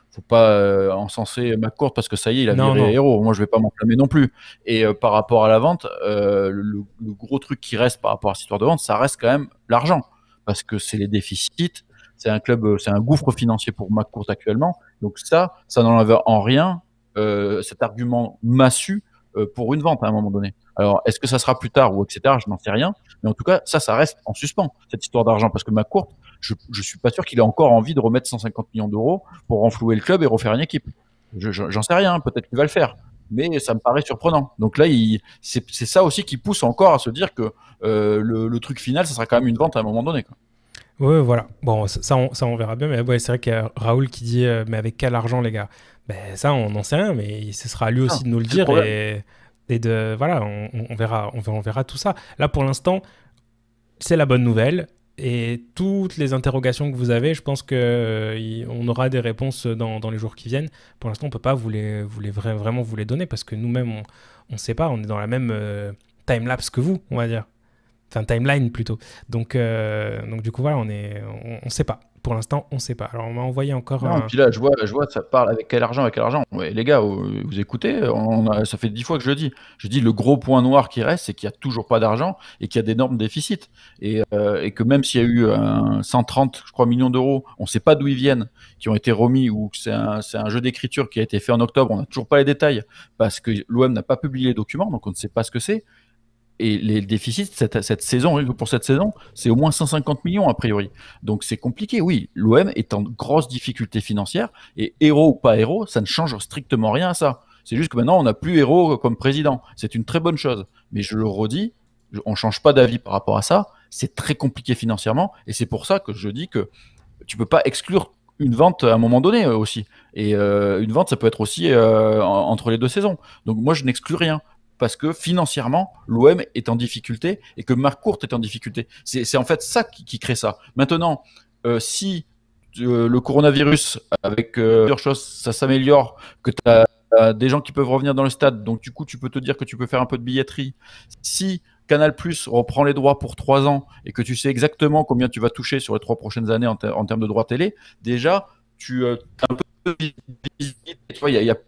Speaker 1: faut pas euh, encenser McCourt parce que ça y est, il a
Speaker 2: Non,
Speaker 1: viré
Speaker 2: non.
Speaker 1: Héros. Moi, je vais pas m'enflammer non plus. Et euh, par rapport à la vente, euh, le, le gros truc qui reste par rapport à cette histoire de vente, ça reste quand même l'argent. Parce que c'est les déficits, c'est un club, euh, c'est un gouffre financier pour McCourt actuellement. Donc ça, ça n'enlève en rien euh, cet argument massu euh, pour une vente à un moment donné. Alors, est-ce que ça sera plus tard ou et cetera. Je n'en sais rien. Mais en tout cas, ça, ça reste en suspens, cette histoire d'argent. Parce que McCourt, je, je suis pas sûr qu'il ait encore envie de remettre cent cinquante millions d'euros pour renflouer le club et refaire une équipe. Je, je, j'en sais rien, peut-être qu'il va le faire. Mais ça me paraît surprenant. Donc là, il, c'est, c'est ça aussi qui pousse encore à se dire que euh, le, le truc final, ça sera quand même une vente à un moment donné, quoi.
Speaker 2: Ouais, voilà. Bon, ça, ça, on, ça, on verra bien. Mais ouais, c'est vrai qu'il y a Raoul qui dit euh, mais avec quel argent, les gars? Ben, ça, on n'en sait rien, mais ce sera à lui aussi
Speaker 1: Ah,
Speaker 2: de nous le
Speaker 1: c'est le
Speaker 2: dire.
Speaker 1: problème.
Speaker 2: Et, et de. Voilà, on, on verra, on, verra, on verra tout ça. Là, pour l'instant, c'est la bonne nouvelle. Et toutes les interrogations que vous avez, je pense qu'on euh, aura des réponses dans, dans les jours qui viennent. Pour l'instant, on ne peut pas vous les, vous les vra- vraiment vous les donner parce que nous-mêmes, on ne sait pas. On est dans la même euh, time-lapse que vous, on va dire. Enfin, timeline plutôt. Donc, euh, donc du coup, voilà, on est, on, on sait pas. Pour l'instant, on sait pas. Alors, on m'a envoyé encore
Speaker 1: Non, et
Speaker 2: un.
Speaker 1: puis là, je vois, je vois, ça parle avec quel argent, avec quel argent. Ouais, les gars, euh, vous écoutez, on a- ça fait dix fois que je le dis. Je dis le gros point noir qui reste, c'est qu'il n'y a toujours pas d'argent et qu'il y a d'énormes déficits. Et, euh, et que même s'il y a eu un cent trente, je crois, millions d'euros, on ne sait pas d'où ils viennent, qui ont été remis ou que c'est un, c'est un jeu d'écriture qui a été fait en octobre, on n'a toujours pas les détails parce que l'O M n'a pas publié les documents, donc on ne sait pas ce que c'est. Et les déficits cette, cette saison, rien que pour cette saison, c'est au moins cent cinquante millions a priori. Donc c'est compliqué. Oui, l'O M est en grosse difficulté financière et héros ou pas héros, ça ne change strictement rien à ça. C'est juste que maintenant on n'a plus héros comme président. C'est une très bonne chose. Mais je le redis, on ne change pas d'avis par rapport à ça. C'est très compliqué financièrement et c'est pour ça que je dis que tu peux pas exclure une vente à un moment donné euh, aussi. Et euh, une vente, ça peut être aussi euh, en- entre les deux saisons. Donc moi, je n'exclus rien parce que financièrement, l'O M est en difficulté et que McCourt est en difficulté. C'est c'est en fait ça qui, qui crée ça. Maintenant, euh, si euh, le coronavirus, avec euh, plusieurs choses, ça s'améliore, que tu as des gens qui peuvent revenir dans le stade, donc du coup, tu peux te dire que tu peux faire un peu de billetterie. Si Canal Plus reprend les droits pour trois ans et que tu sais exactement combien tu vas toucher sur les trois prochaines années en, ter- en termes de droits télé, déjà, tu euh, as un peu de visibilité. Tu vois, il y a, il y a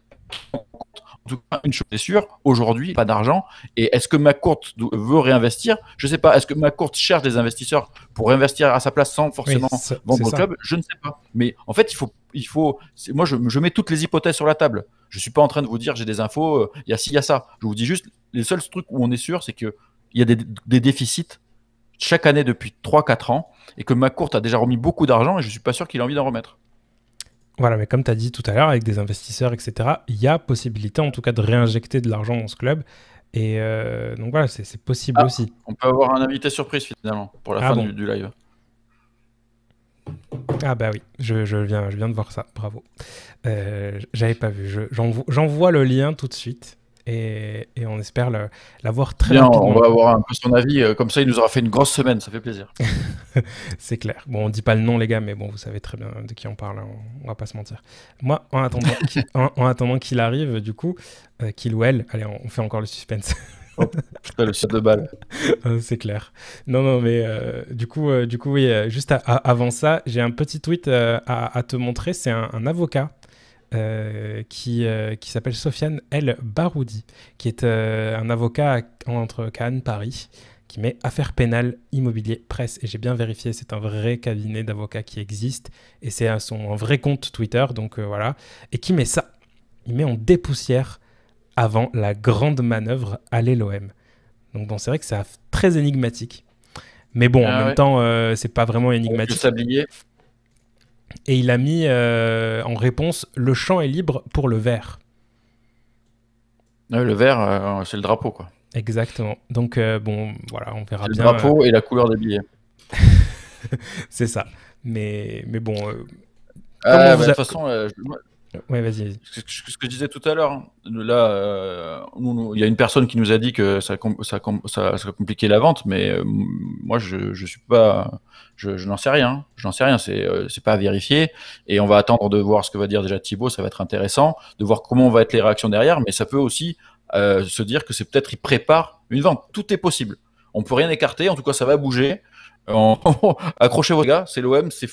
Speaker 1: en tout cas, une chose est sûre, aujourd'hui, pas d'argent. Et est-ce que McCourt veut réinvestir? Je ne sais pas. Est-ce que McCourt cherche des investisseurs pour réinvestir à sa place sans
Speaker 2: Oui,
Speaker 1: forcément
Speaker 2: c'est c'est
Speaker 1: vendre le
Speaker 2: ça.
Speaker 1: club? Je ne sais pas. Mais en fait, il faut, il faut. c'est- Moi, je, je mets toutes les hypothèses sur la table. Je suis pas en train de vous dire j'ai des infos. euh, Il y a ci, il y a ça. Je vous dis juste les seuls trucs où on est sûr, c'est que il y a des, des déficits chaque année depuis trois quatre ans et que McCourt a déjà remis beaucoup d'argent et je suis pas sûr qu'il a envie d'en remettre.
Speaker 2: Voilà, mais comme tu as dit tout à l'heure, avec des investisseurs, et cetera, il y a possibilité en tout cas de réinjecter de l'argent dans ce club. Et euh, donc voilà, c'est c'est possible
Speaker 1: Ah,
Speaker 2: aussi.
Speaker 1: on peut avoir un invité surprise finalement pour la
Speaker 2: Ah
Speaker 1: fin
Speaker 2: bon?
Speaker 1: du, du live.
Speaker 2: Ah bah oui, je, je viens, je viens de voir ça, bravo. Euh, J'avais pas vu, Je- j'envo- j'envoie le lien tout de suite et, et on espère le- l'avoir très
Speaker 1: Bien, on
Speaker 2: rapidement.
Speaker 1: va avoir un peu son avis. euh, Comme ça, il nous aura fait une grosse semaine. Ça fait plaisir.
Speaker 2: C'est clair. Bon, on dit pas le nom, les gars, mais bon, vous savez très bien de qui on parle, hein, on, on va pas se mentir. Moi, en attendant qu'il en, en attendant qu'il arrive, du coup, euh, qu'il ou elle, allez, on, on fait encore le suspense.
Speaker 1: Oh, putain, le shot de balle.
Speaker 2: Euh, C'est clair. Non, non, mais euh, du coup, euh, du coup, oui, euh, juste à- à- avant ça, j'ai un petit tweet euh, à, à te montrer. C'est un, un avocat euh, qui, euh, qui s'appelle Sofiane El Baroudi, qui est euh, un avocat à- entre Cannes, Paris, qui met affaires pénales, immobilier, presse. Et j'ai bien vérifié, c'est un vrai cabinet d'avocats qui existe. Et c'est un- son un vrai compte Twitter, donc euh, voilà. Et qui met ça. Il met en dépoussière avant la grande manœuvre Allez l'O M. Donc bon, c'est vrai que c'est très énigmatique. Mais bon, en
Speaker 1: Ah
Speaker 2: même
Speaker 1: ouais.
Speaker 2: temps, euh, c'est pas vraiment
Speaker 1: Avec le
Speaker 2: énigmatique.
Speaker 1: sablier.
Speaker 2: Et il a mis euh, en réponse le champ est libre pour le vert.
Speaker 1: Ouais, le vert, euh, c'est le drapeau, quoi.
Speaker 2: Exactement. Donc euh, bon, voilà, on verra
Speaker 1: C'est le
Speaker 2: bien. euh,
Speaker 1: drapeau et la couleur des billets.
Speaker 2: c'est ça. Mais, mais bon, euh, comment
Speaker 1: Ah, bah,
Speaker 2: vous
Speaker 1: de
Speaker 2: a...
Speaker 1: toute façon, euh, je- moi,
Speaker 2: Ouais, vas-y, vas-y.
Speaker 1: ce que, ce que je disais tout à l'heure, hein, là, euh, nous- nous- il y a une personne qui nous a dit que ça, com- ça, com- ça, ça compliquait la vente, mais euh, moi, je, je suis pas, je, je n'en sais rien. Je n'en sais rien. C'est, euh, c'est pas à vérifier. Et on va attendre de voir ce que va dire déjà Thibaut. Ça va être intéressant de voir comment vont être les réactions derrière. Mais ça peut aussi euh, se dire que c'est peut-être il prépare une vente. Tout est possible. On peut rien écarter. En tout cas, ça va bouger. On- Accrochez vos gars. C'est l'O M. C'est fou.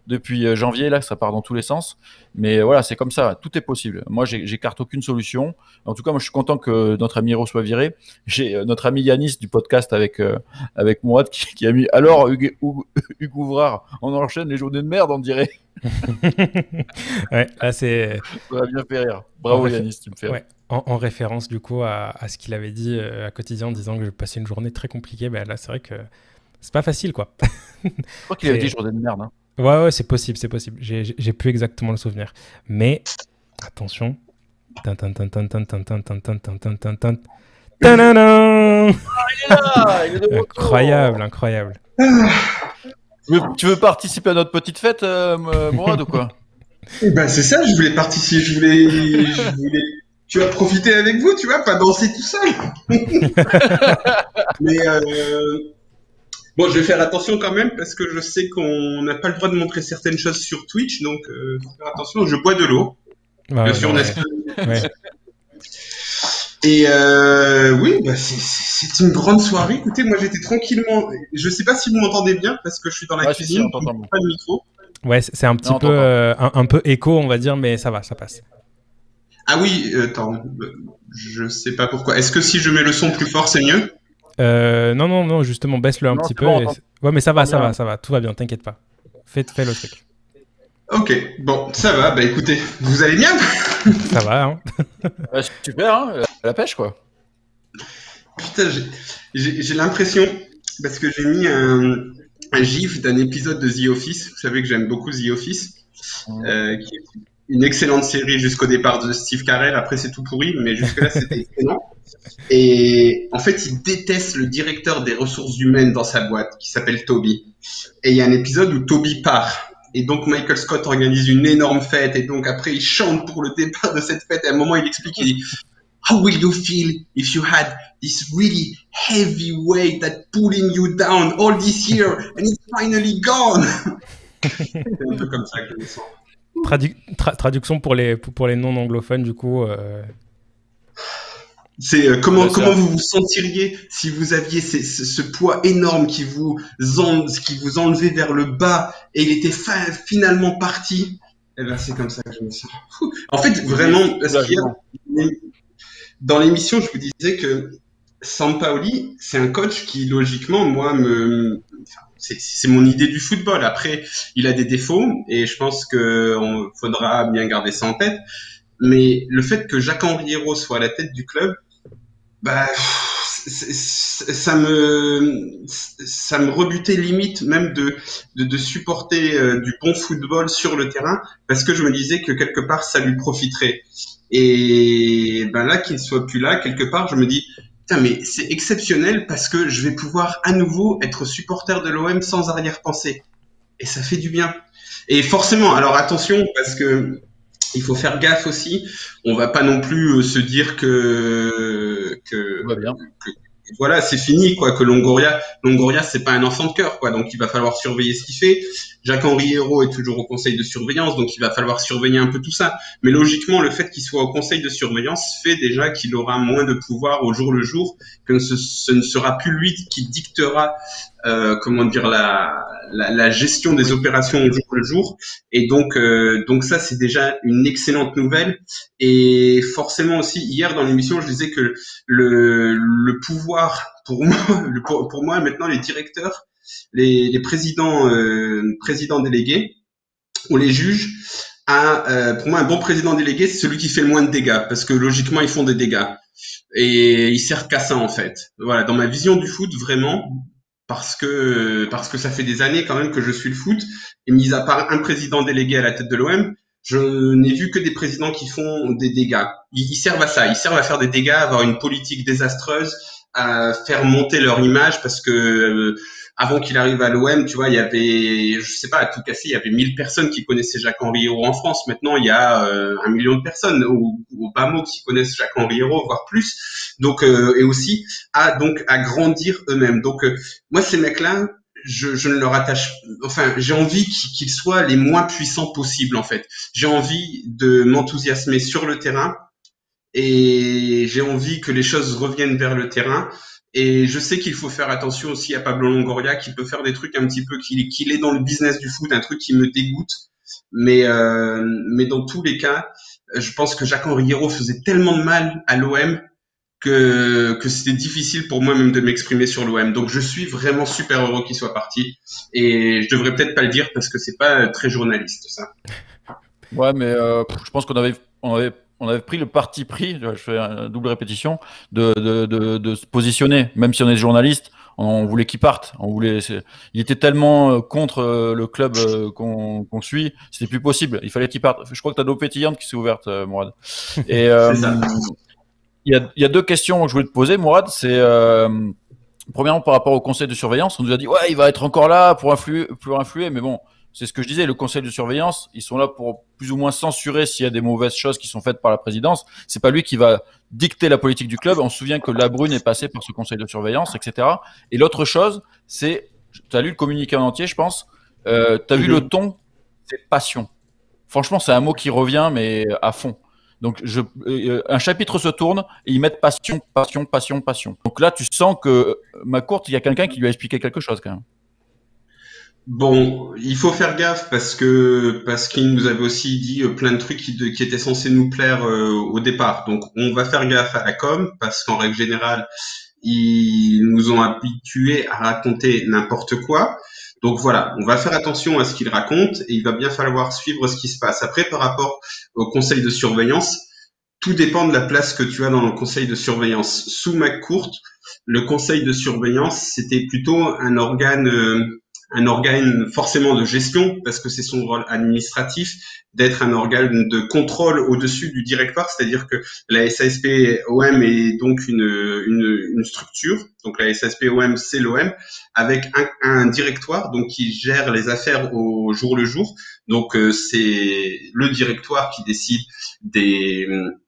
Speaker 1: depuis euh, janvier, là, ça part dans tous les sens. Mais euh, voilà, c'est comme ça, tout est possible. Moi, j'ai- j'écarte aucune solution. En tout cas, moi, je suis content que notre ami Hiro soit viré. J'ai euh, notre ami Yanis du podcast avec, euh, avec Mourad qui, qui a mis alors Hugues, Hugues, Hugues Ouvrard, on enchaîne les journées de merde, on dirait.
Speaker 2: Ouais, là c'est
Speaker 1: Ça m'a bien fait rire.
Speaker 2: en,
Speaker 1: Bravo
Speaker 2: réfé-
Speaker 1: Yanis, tu me fais rire.
Speaker 2: ouais, en, en référence du coup à, à ce qu'il avait dit euh, à Quotidien en disant que je passais une journée très compliquée. Ben là, c'est vrai que c'est pas facile quoi.
Speaker 1: Je crois qu'il avait dit
Speaker 2: C'est
Speaker 1: journée de merde. Hein.
Speaker 2: ouais, ouais, c'est possible, c'est possible. J'ai j'ai- j'ai plus exactement le souvenir. Mais attention. Tin, tin, tin, tin, tin, tin, tin, tin, tin, tin, tin, tin, tin. Tadadam.
Speaker 1: Ah, il est de retour.
Speaker 2: Incroyable, incroyable.
Speaker 1: Tu veux, tu veux participer à notre petite fête, euh, M- Mourad, ou quoi?
Speaker 3: Eh ben, c'est ça, je voulais participer, je voulais, je voulais, tu vas profiter avec vous, tu vois, pas danser tout seul. Mais, euh, bon, je vais faire attention quand même parce que je sais qu'on n'a pas le droit de montrer certaines choses sur Twitch, donc, euh, faut faire attention. Je bois de l'eau,
Speaker 2: Ouais,
Speaker 3: bien sûr,
Speaker 2: non,
Speaker 3: n'est-ce
Speaker 2: ouais.
Speaker 3: pas?
Speaker 2: Ouais.
Speaker 3: Et euh, oui, bah c'est- c'est c'est une grande soirée. Écoutez, moi j'étais tranquillement. Je sais pas si vous m'entendez bien parce que je suis dans la
Speaker 1: Ouais, si, si,
Speaker 3: cuisine,
Speaker 1: on t'entend
Speaker 3: je
Speaker 1: bien.
Speaker 3: pas de micro.
Speaker 2: Ouais, c'est c'est un petit
Speaker 1: Non, on
Speaker 2: peu,
Speaker 1: t'entend.
Speaker 2: euh, un, un peu écho, on va dire, mais ça va, ça passe.
Speaker 3: Ah oui, euh, attends, euh, je sais pas pourquoi. Est-ce que si je mets le son plus fort, c'est mieux?
Speaker 2: Euh, non, non, non, justement, baisse-le un
Speaker 1: Non,
Speaker 2: petit
Speaker 1: c'est
Speaker 2: peu.
Speaker 1: bon,
Speaker 2: et
Speaker 1: on
Speaker 2: c'est- Ouais, mais ça va,
Speaker 1: t'entend
Speaker 2: ça
Speaker 1: bien.
Speaker 2: va, ça va, tout va bien, t'inquiète pas. Fais, fais le truc.
Speaker 3: Ok, bon, ça va. Bah écoutez, vous allez bien?
Speaker 2: Ça va, hein.
Speaker 1: Ouais, super, hein, euh, la pêche, quoi.
Speaker 3: Putain, j'ai- j'ai j'ai l'impression parce que j'ai mis un, un gif d'un épisode de The Office. Vous savez que j'aime beaucoup The Office.
Speaker 1: Mhm.
Speaker 3: euh, qui est une excellente série jusqu'au départ de Steve Carell. Après, c'est tout pourri, mais jusque-là, c'était excellent. Et en fait, il déteste le directeur des ressources humaines dans sa boîte, qui s'appelle Toby. Et il y a un épisode où Toby part. Et donc, Michael Scott organise une énorme fête. Et donc, après, il chante pour le départ de cette fête. Et à un moment, il explique, il dit, How will you feel if you had this really heavy weight that pulling you down all this year and it's finally gone? C'est un peu comme ça que je me sens.
Speaker 2: Tradu- tra- traduction pour les, pour pour les non-anglophones, du coup. euh,
Speaker 3: C'est euh, comment
Speaker 1: Ouais, c'est
Speaker 3: comment
Speaker 1: un-
Speaker 3: vous vous sentiriez si vous aviez ces- ce, ce poids énorme qui vous en, qui vous enlevait vers le bas et il était fin- finalement parti. Eh ben c'est comme ça que je me sens. Fou. En fait, vraiment, parce qu'hier,
Speaker 1: Soulagement.
Speaker 3: dans l'émission, je vous disais que Sampaoli, c'est un coach qui logiquement, moi, me enfin, c'est c'est mon idée du football. Après, il a des défauts et je pense que on faudra bien garder ça en tête. Mais le fait que Jacques-Henri Hérault soit à la tête du club, bah, c'est- c'est- ça me, ça me rebutait limite même de, de, de supporter euh, du bon football sur le terrain parce que je me disais que quelque part ça lui profiterait. Et ben là qu'il soit plus là, quelque part je me dis, putain mais c'est exceptionnel parce que je vais pouvoir à nouveau être supporter de l'O M sans arrière-pensée. Et ça fait du bien. Et forcément, alors attention parce que il faut faire gaffe aussi. On va pas non plus euh, se dire que que,
Speaker 1: Tout va bien.
Speaker 3: que voilà, c'est fini quoi. Que Longoria, Longoria, c'est pas un enfant de cœur quoi. Donc il va falloir surveiller ce qu'il fait. Jacques-Henri Hérault est toujours au conseil de surveillance, donc il va falloir surveiller un peu tout ça. Mais logiquement, le fait qu'il soit au conseil de surveillance fait déjà qu'il aura moins de pouvoir au jour le jour, que ce, ce ne sera plus lui qui dictera euh, comment dire la, la, la gestion des opérations au jour le jour. Et donc, euh, donc ça, c'est déjà une excellente nouvelle. Et forcément aussi, hier dans l'émission, je disais que le, le pouvoir, pour moi, le, pour, pour moi maintenant, les directeurs, les, les présidents, euh, présidents délégués, on les juge à, euh, pour moi, un bon président délégué, c'est celui qui fait le moins de dégâts, parce que logiquement, ils font des dégâts. Et ils servent qu'à ça, en fait. Voilà, dans ma vision du foot, vraiment, parce que parce que ça fait des années quand même que je suis le foot et mis à part un président délégué à la tête de l'O M, je n'ai vu que des présidents qui font des dégâts. Ils, ils servent à ça, ils servent à faire des dégâts, à avoir une politique désastreuse, à faire monter leur image parce que euh, avant qu'il arrive à l'O M, tu vois, il y avait, je sais pas, à tout casser, il y avait mille personnes qui connaissaient Jacques-Henri Hérault en France. Maintenant, il y a euh, un million de personnes au, au bas mot qui connaissent Jacques-Henri Hérault, voire plus. Donc, euh, et aussi à donc à grandir eux-mêmes. Donc, euh, moi, ces mecs-là, je, je ne leur attache, enfin, j'ai envie qu'ils qu'ils soient les moins puissants possibles, en fait. J'ai envie de m'enthousiasmer sur le terrain et j'ai envie que les choses reviennent vers le terrain. Et je sais qu'il faut faire attention aussi à Pablo Longoria, qui peut faire des trucs un petit peu, qu'il qu'il est dans le business du foot, un truc qui me dégoûte. Mais, euh, mais dans tous les cas, je pense que Jacques-Henri Hérault faisait tellement de mal à l'O M que, que c'était difficile pour moi même de m'exprimer sur l'O M. Donc je suis vraiment super heureux qu'il soit parti. Et je devrais peut-être pas le dire parce que c'est pas très journaliste, ça.
Speaker 1: Ouais, mais euh, je pense qu'on avait, on avait, on avait pris le parti pris, je fais une double répétition, de, de, de, de se positionner, même si on est journaliste, on voulait qu'il parte. On voulait, il était tellement contre le club qu'on qu'on suit, c'était plus possible. Il fallait qu'il parte. Je crois que tu as l'eau pétillante qui s'est ouverte, Mourad. Et euh, il y a, il y a deux questions que je voulais te poser, Mourad. C'est euh, premièrement par rapport au conseil de surveillance. On nous a dit ouais, il va être encore là pour influer, pour influer, mais bon. C'est ce que je disais, le conseil de surveillance, ils sont là pour plus ou moins censurer s'il y a des mauvaises choses qui sont faites par la présidence. C'est pas lui qui va dicter la politique du club. On se souvient que Labrune est passé par ce conseil de surveillance, et cetera. Et l'autre chose, c'est, tu as lu le communiqué en entier, je pense, euh, tu as vu le ton, c'est passion. Franchement, c'est un mot qui revient, mais à fond. Donc, je, euh, un chapitre se tourne et ils mettent passion, passion, passion, passion. Donc là, tu sens que McCourt, il y a quelqu'un qui lui a expliqué quelque chose quand même.
Speaker 3: Bon, il faut faire gaffe parce que parce qu'il nous avait aussi dit plein de trucs qui, de, qui étaient censés nous plaire euh, au départ. Donc on va faire gaffe à la com parce qu'en règle générale, ils nous ont habitués à raconter n'importe quoi. Donc voilà, on va faire attention à ce qu'ils racontent et il va bien falloir suivre ce qui se passe. Après, par rapport au conseil de surveillance, tout dépend de la place que tu as dans le conseil de surveillance. Sous McCourt, le conseil de surveillance, c'était plutôt un organe... Euh, un organe forcément de gestion, parce que c'est son rôle administratif, d'être un organe de contrôle au-dessus du directoire, c'est-à-dire que la S A S P O M est donc une, une, une structure, donc la S A S P O M c'est l'O M, avec un, un directoire donc qui gère les affaires au jour le jour, donc euh, c'est le directoire qui décide des...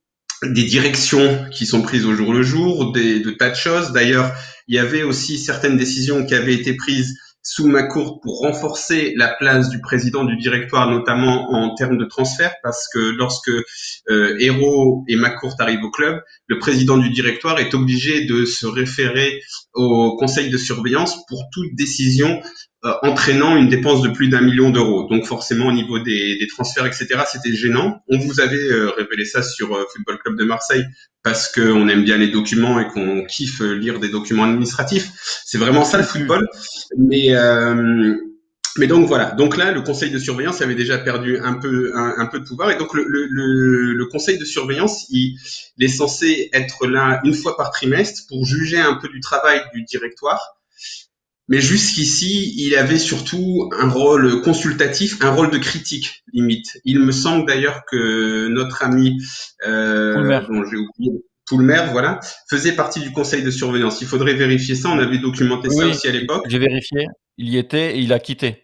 Speaker 3: des directions qui sont prises au jour le jour, des, de tas de choses. D'ailleurs, il y avait aussi certaines décisions qui avaient été prises sous McCourt pour renforcer la place du président du directoire, notamment en termes de transfert, parce que lorsque euh, Hérault et McCourt arrivent au club, le président du directoire est obligé de se référer au conseil de surveillance pour toute décision euh, entraînant une dépense de plus d'un million d'euros. Donc forcément, au niveau des, des transferts, et cetera, c'était gênant. On vous avait euh, révélé ça sur euh, Football Club de Marseille, parce qu'on aime bien les documents et qu'on kiffe lire des documents administratifs. C'est vraiment ça le football. Mais euh, mais donc voilà. Donc là, le conseil de surveillance avait déjà perdu un peu un, un peu de pouvoir et donc le, le, le, le conseil de surveillance, il, il est censé être là une fois par trimestre pour juger un peu du travail du directoire. Mais jusqu'ici, il avait surtout un rôle consultatif, un rôle de critique, limite. Il me semble d'ailleurs que notre ami, euh, dont j'ai oublié, Poulmer, voilà, faisait partie du conseil de surveillance. Il faudrait vérifier ça, on avait documenté oui, ça aussi à l'époque.
Speaker 1: J'ai vérifié, il y était et il a quitté.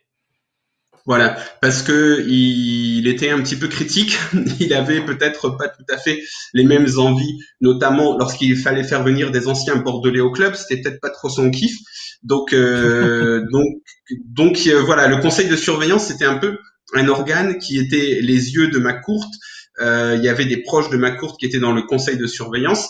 Speaker 3: Voilà, parce que il était un petit peu critique, il avait peut-être pas tout à fait les mêmes envies, notamment lorsqu'il fallait faire venir des anciens bordelais au club, c'était peut-être pas trop son kiff. Donc, euh, donc, donc euh, voilà, le conseil de surveillance, c'était un peu un organe qui était les yeux de McCourt. Euh, il y avait des proches de McCourt qui étaient dans le conseil de surveillance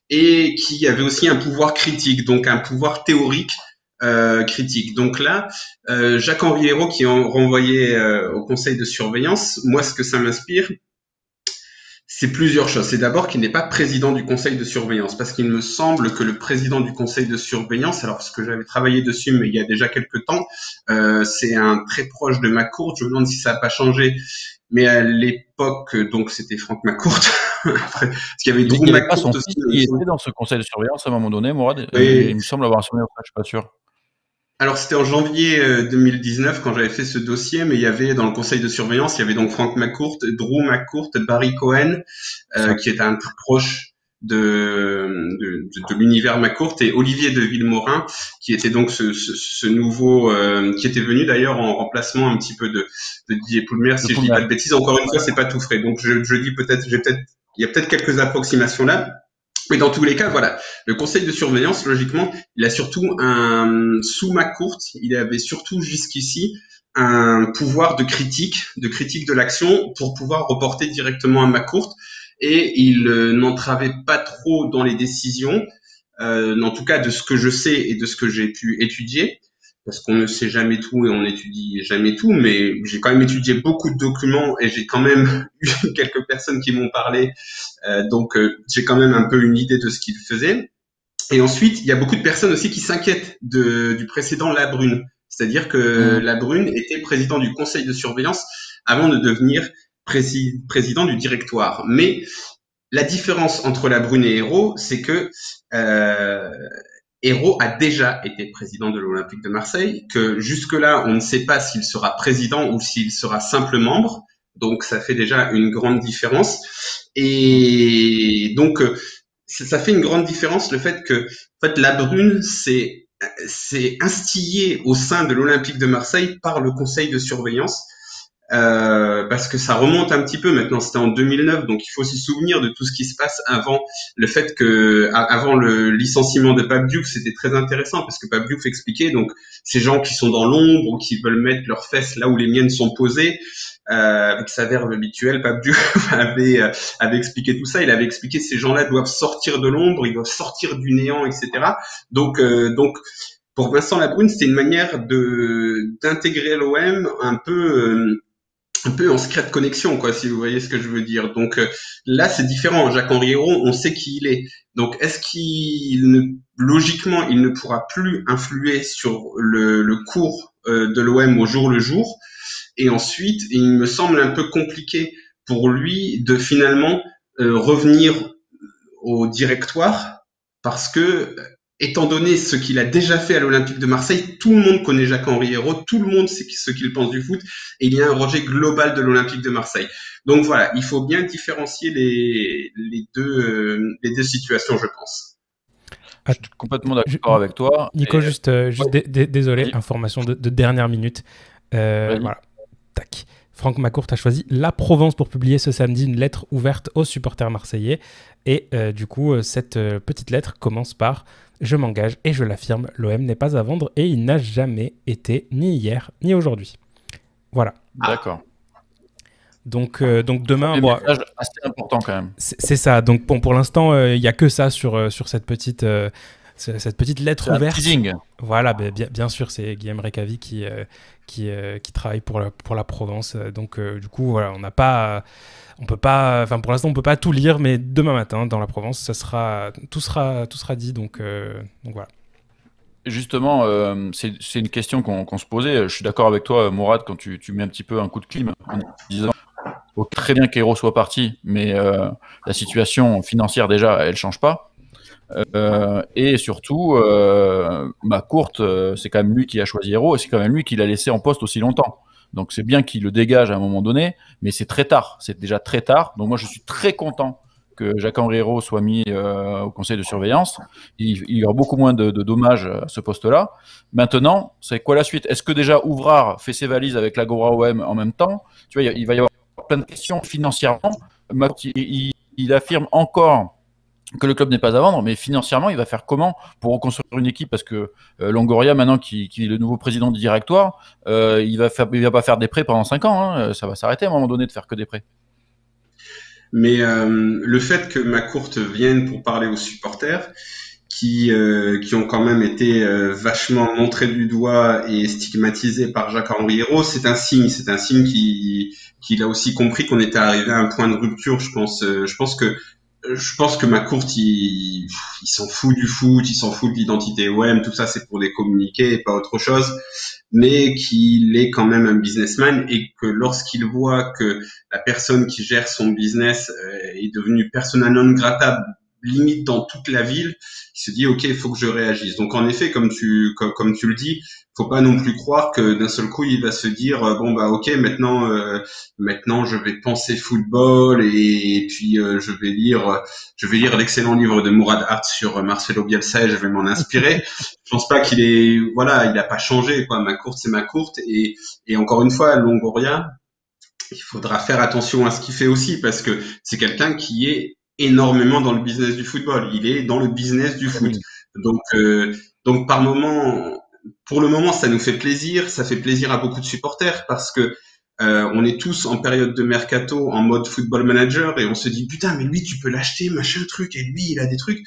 Speaker 3: et qui avaient aussi un pouvoir critique, donc un pouvoir théorique euh, critique. Donc là, euh, Jacques-Henri Hérault qui est renvoyé euh, au conseil de surveillance, moi, ce que ça m'inspire, c'est plusieurs choses. C'est d'abord qu'il n'est pas président du conseil de surveillance, parce qu'il me semble que le président du conseil de surveillance, alors parce que j'avais travaillé dessus, mais il y a déjà quelques temps, euh, c'est un très proche de McCourt. Je me demande si ça n'a pas changé, mais à l'époque, donc c'était Franck McCourt. Après, parce qu'il y avait Drew McCourt aussi.
Speaker 1: Il était dans ce conseil de surveillance à un moment donné, Mourad. Et il me semble avoir un souvenir, je suis pas sûr.
Speaker 3: Alors c'était en janvier deux mille dix-neuf quand j'avais fait ce dossier, mais il y avait dans le conseil de surveillance, il y avait donc Franck McCourt, Drew McCourt, Barry Cohen, euh, qui est un très proche de, de, de, de l'univers McCourt, et Olivier de Villemorin, qui était donc ce, ce, ce nouveau, euh, qui était venu d'ailleurs en remplacement un petit peu de, de Didier Poulmer, si je dis pas de bêtises. Encore une fois, c'est pas tout frais, donc je, je dis peut-être, j'ai peut-être, il y a peut-être quelques approximations là. Mais dans tous les cas, voilà, le conseil de surveillance, logiquement, il a surtout un, sous McCourt, il avait surtout jusqu'ici un pouvoir de critique, de critique de l'action pour pouvoir reporter directement à McCourt, et il euh, n'entravait pas trop dans les décisions, euh, en tout cas de ce que je sais et de ce que j'ai pu étudier, parce qu'on ne sait jamais tout et on n'étudie jamais tout, mais j'ai quand même étudié beaucoup de documents et j'ai quand même eu quelques personnes qui m'ont parlé, euh, donc euh, j'ai quand même un peu une idée de ce qu'il faisait. Et ensuite, il y a beaucoup de personnes aussi qui s'inquiètent de, du précédent Labrune, c'est-à-dire que
Speaker 1: Mmh.
Speaker 3: Labrune était président du conseil de surveillance avant de devenir prési- président du directoire. Mais la différence entre Labrune et Hérault, c'est que euh, Hérault a déjà été président de l'Olympique de Marseille, que jusque-là, on ne sait pas s'il sera président ou s'il sera simple membre. Donc, ça fait déjà une grande différence. Et donc, euh, ça ça fait une grande différence le fait que, en fait, Labrune, c'est c'est instillé au sein de l'Olympique de Marseille par le conseil de surveillance. Euh, parce que ça remonte un petit peu maintenant, c'était en deux mille neuf, donc il faut se souvenir de tout ce qui se passe avant le fait que, avant le licenciement de Pape Diouf, c'était très intéressant parce que Pape Diouf expliquait donc ces gens qui sont dans l'ombre ou qui veulent mettre leurs fesses là où les miennes sont posées, euh, avec sa verve habituelle, Pape Diouf avait, euh, avait expliqué tout ça. Il avait expliqué que ces gens-là doivent sortir de l'ombre, ils doivent sortir du néant, et cetera. Donc, euh, donc pour Vincent Labrune, c'était une manière de d'intégrer l'O M un peu. Euh, un peu en secret de connexion, quoi, si vous voyez ce que je veux dire. Donc euh, là, c'est différent. Jacques-Henri Hérault, on sait qui il est. Donc, est-ce qu'il ne, logiquement, il ne pourra plus influer sur le, le cours euh, de l'O M au jour le jour. Et ensuite, il me semble un peu compliqué pour lui de finalement euh, revenir au directoire parce que étant donné ce qu'il a déjà fait à l'Olympique de Marseille, tout le monde connaît Jacques-Henri Hérault, tout le monde sait ce qu'il pense du foot, et il y a un rejet global de l'Olympique de Marseille. Donc voilà, il faut bien différencier les, les, deux, euh, les deux situations, je pense.
Speaker 1: Je suis complètement d'accord avec toi.
Speaker 2: Nico,
Speaker 1: et...
Speaker 2: juste, euh, juste
Speaker 1: ouais.
Speaker 2: d- désolé,
Speaker 1: Vas-y.
Speaker 2: information de, de dernière minute. Euh,
Speaker 1: Vas-y.
Speaker 2: voilà, tac. Franck Macourt a choisi la Provence pour publier ce samedi une lettre ouverte aux supporters marseillais. Et euh, du coup, cette euh, petite lettre commence par « Je m'engage et je l'affirme, l'O M n'est pas à vendre et il n'a jamais été ni hier ni aujourd'hui. » Voilà.
Speaker 1: D'accord.
Speaker 2: Donc, euh, donc demain...
Speaker 1: Un
Speaker 2: bon,
Speaker 1: message assez important quand même.
Speaker 2: C'est, c'est ça. Donc bon, pour l'instant, il euh, n'y a que ça sur, euh, sur cette petite... Euh, cette petite lettre
Speaker 1: C'est
Speaker 2: ouverte.
Speaker 1: un teasing.
Speaker 2: Voilà, bah, bien, bien sûr, c'est Guillaume Récavi qui, euh, qui, euh, qui travaille pour la, pour la Provence. Donc, euh, du coup, voilà, on n'a pas, on peut pas, enfin, pour l'instant, on peut pas tout lire, mais demain matin, dans la Provence, ça sera, tout sera, tout sera dit. Donc, euh, donc voilà.
Speaker 1: Justement, euh, c'est, c'est une question qu'on, qu'on se posait. Je suis d'accord avec toi, Mourad, quand tu, tu mets un petit peu un coup de clim en disant oh, très bien qu'Hérault soit parti, mais euh, la situation financière déjà, elle change pas. Euh, et surtout, euh, Macourt, euh, c'est quand même lui qui a choisi Hérault et c'est quand même lui qui l'a laissé en poste aussi longtemps. Donc c'est bien qu'il le dégage à un moment donné, mais c'est très tard. C'est déjà très tard. Donc moi, je suis très content que Jacques-Henri Hérault soit mis euh, au conseil de surveillance. Il, il y aura beaucoup moins de, de dommages à ce poste-là. Maintenant, c'est quoi la suite ? Est-ce que déjà Ouvrard fait ses valises avec l'Agora O M en même temps ? Tu vois, il, il va y avoir plein de questions financièrement. Il, il, il affirme encore que le club n'est pas à vendre, mais financièrement, il va faire comment pour reconstruire une équipe ? Parce que euh, Longoria, maintenant, qui, qui est le nouveau président du directoire, euh, il va faire, il va pas faire des prêts pendant cinq ans. Hein. Ça va s'arrêter à un moment donné de faire que des prêts.
Speaker 3: Mais euh, le fait que Macourt vienne pour parler aux supporters, qui euh, qui ont quand même été euh, vachement montrés du doigt et stigmatisés par Jacques-Henri Hérault, c'est un signe, c'est un signe qui qu'il a aussi compris qu'on était arrivé à un point de rupture. Je pense, euh, je pense que je pense que Macourt, il, il s'en fout du foot, il s'en fout de l'identité O M, tout ça c'est pour les communiquer et pas autre chose, mais qu'il est quand même un businessman et que lorsqu'il voit que la personne qui gère son business est devenue persona non grata limite dans toute la ville, il se dit ok, il faut que je réagisse. Donc en effet, comme tu comme, comme tu le dis, faut pas non plus croire que d'un seul coup il va se dire bon bah ok, maintenant euh, maintenant je vais penser football et, et puis euh, je vais lire je vais lire l'excellent livre de Mourad Hart sur Marcelo Bielsa et je vais m'en inspirer. Je pense pas qu'il est voilà, il a pas changé quoi. Macourt c'est Macourt et et encore une fois Longoria, il faudra faire attention à ce qu'il fait aussi parce que c'est quelqu'un qui est énormément dans le business du football. Il est dans le business du foot. Donc, euh, donc par moment, pour le moment, ça nous fait plaisir. Ça fait plaisir à beaucoup de supporters parce que Euh, on est tous en période de mercato, en mode football manager, et on se dit putain, mais lui tu peux l'acheter, machin truc, et lui il a des trucs,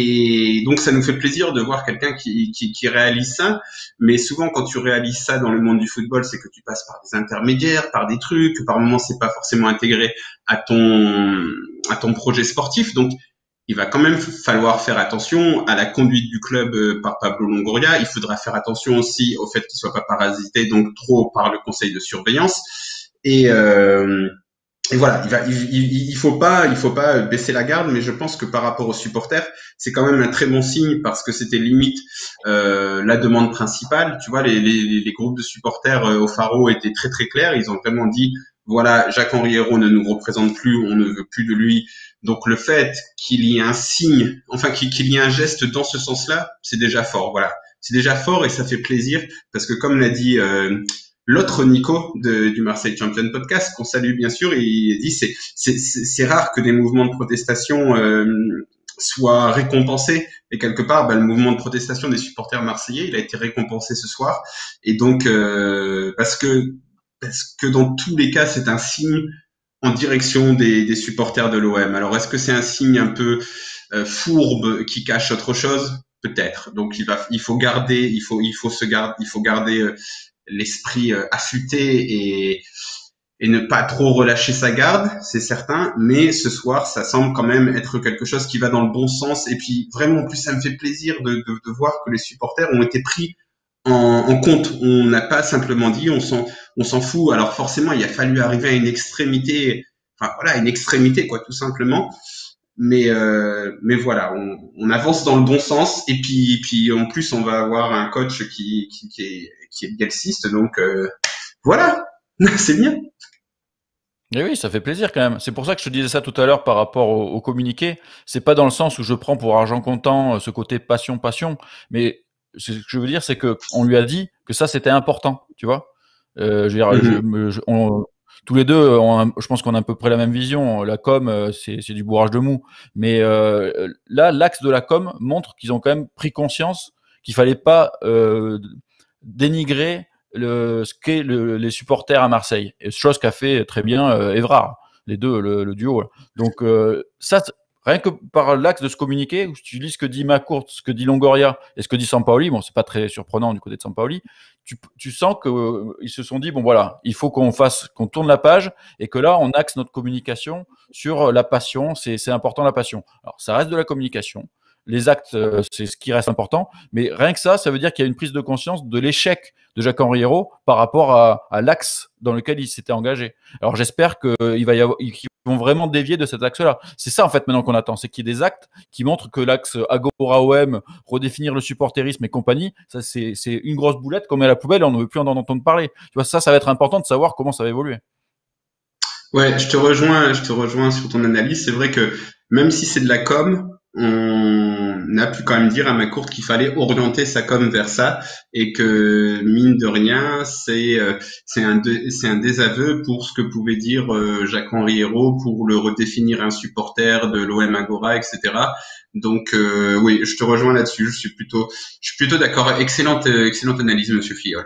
Speaker 3: et donc ça nous fait plaisir de voir quelqu'un qui, qui, qui réalise ça. Mais souvent quand tu réalises ça dans le monde du football, c'est que tu passes par des intermédiaires, par des trucs, que par moments c'est pas forcément intégré à ton à ton projet sportif. Donc il va quand même falloir faire attention à la conduite du club euh, par Pablo Longoria. Il faudra faire attention aussi au fait qu'il soit pas parasité donc trop par le conseil de surveillance. Et, euh, et voilà, il va, il, il, il faut pas, il faut pas baisser la garde. Mais je pense que par rapport aux supporters, c'est quand même un très bon signe parce que c'était limite euh, la demande principale. Tu vois, les, les, les groupes de supporters euh, au Faro étaient très très clairs. Ils ont vraiment dit voilà, Jacques-Henri Hérault ne nous représente plus, on ne veut plus de lui. Donc le fait qu'il y ait un signe, enfin qu'il y ait un geste dans ce sens-là, c'est déjà fort. Voilà, c'est déjà fort et ça fait plaisir parce que comme l'a dit euh, l'autre Nico de, du Marseille Champion Podcast, qu'on salue bien sûr, il dit c'est c'est c'est rare que des mouvements de protestation euh, soient récompensés. Et quelque part, bah, le mouvement de protestation des supporters marseillais, il a été récompensé ce soir. Et donc euh, parce que parce que dans tous les cas, c'est un signe en direction des, des supporters de l'O M. Alors, est-ce que c'est un signe un peu euh, fourbe qui cache autre chose? Peut-être. Donc, il va, il faut garder, il faut, il faut se garder, il faut garder euh, l'esprit euh, affûté et et ne pas trop relâcher sa garde, c'est certain. Mais ce soir, ça semble quand même être quelque chose qui va dans le bon sens. Et puis, vraiment, en plus, ça me fait plaisir de, de, de voir que les supporters ont été pris en, en compte. On n'a pas simplement dit on s'en on s'en fout. Alors forcément il a fallu arriver à une extrémité, enfin voilà, une extrémité quoi, tout simplement. Mais euh, mais voilà, on, on avance dans le bon sens et puis puis en plus on va avoir un coach qui qui, qui est qui est bielciste, donc euh, voilà, c'est bien.
Speaker 1: Et oui, ça fait plaisir quand même. C'est pour ça que je te disais ça tout à l'heure par rapport au, au communiqué. C'est pas dans le sens où je prends pour argent comptant ce côté passion passion, mais ce que je veux dire, c'est que on lui a dit que ça c'était important, tu vois. Euh, je veux dire, mm-hmm. je, je, on, tous les deux, on a, je pense qu'on a à peu près la même vision. La com, c'est, c'est du bourrage de mou. Mais euh, là, l'axe de la com montre qu'ils ont quand même pris conscience qu'il fallait pas euh, dénigrer le, ce qu'est le, les supporters à Marseille. Et chose qu'a fait très bien euh, Évrard, les deux, le, le duo. Donc euh, ça. Rien que par l'axe de se communiquer, où tu lis ce que dit Macourt, ce que dit Longoria et ce que dit Sampaoli, bon, c'est pas très surprenant du côté de Sampaoli, tu, tu sens qu'ils euh, se sont dit, bon voilà, il faut qu'on fasse, qu'on tourne la page et que là, on axe notre communication sur la passion, c'est, c'est important la passion. Alors, ça reste de la communication. Les actes, euh, c'est ce qui reste important, mais rien que ça, ça veut dire qu'il y a une prise de conscience de l'échec de Jacques-Henri Hérault par rapport à, à l'axe dans lequel il s'était engagé. Alors j'espère qu'il euh, va y avoir, qu'ils vont vraiment dévier de cet axe-là. C'est ça en fait maintenant qu'on attend, c'est qu'il y ait des actes qui montrent que l'axe Agora-O M, redéfinir le supporterisme et compagnie, ça c'est, c'est une grosse boulette qu'on met à la poubelle et on ne veut plus en entendre parler. Tu vois, ça, ça va être important de savoir comment ça va évoluer.
Speaker 3: Ouais, je te rejoins, je te rejoins sur ton analyse. C'est vrai que même si c'est de la com, on a pu quand même dire à Macourt qu'il fallait orienter sa com vers ça et que mine de rien c'est euh, c'est un de, c'est un désaveu pour ce que pouvait dire euh, Jacques-Henri Hérault pour le redéfinir un supporter de l'O M Agora, et cetera. Donc euh, oui, je te rejoins là-dessus. Je suis plutôt je suis plutôt d'accord. Excellente excellente analyse, Monsieur Filleul.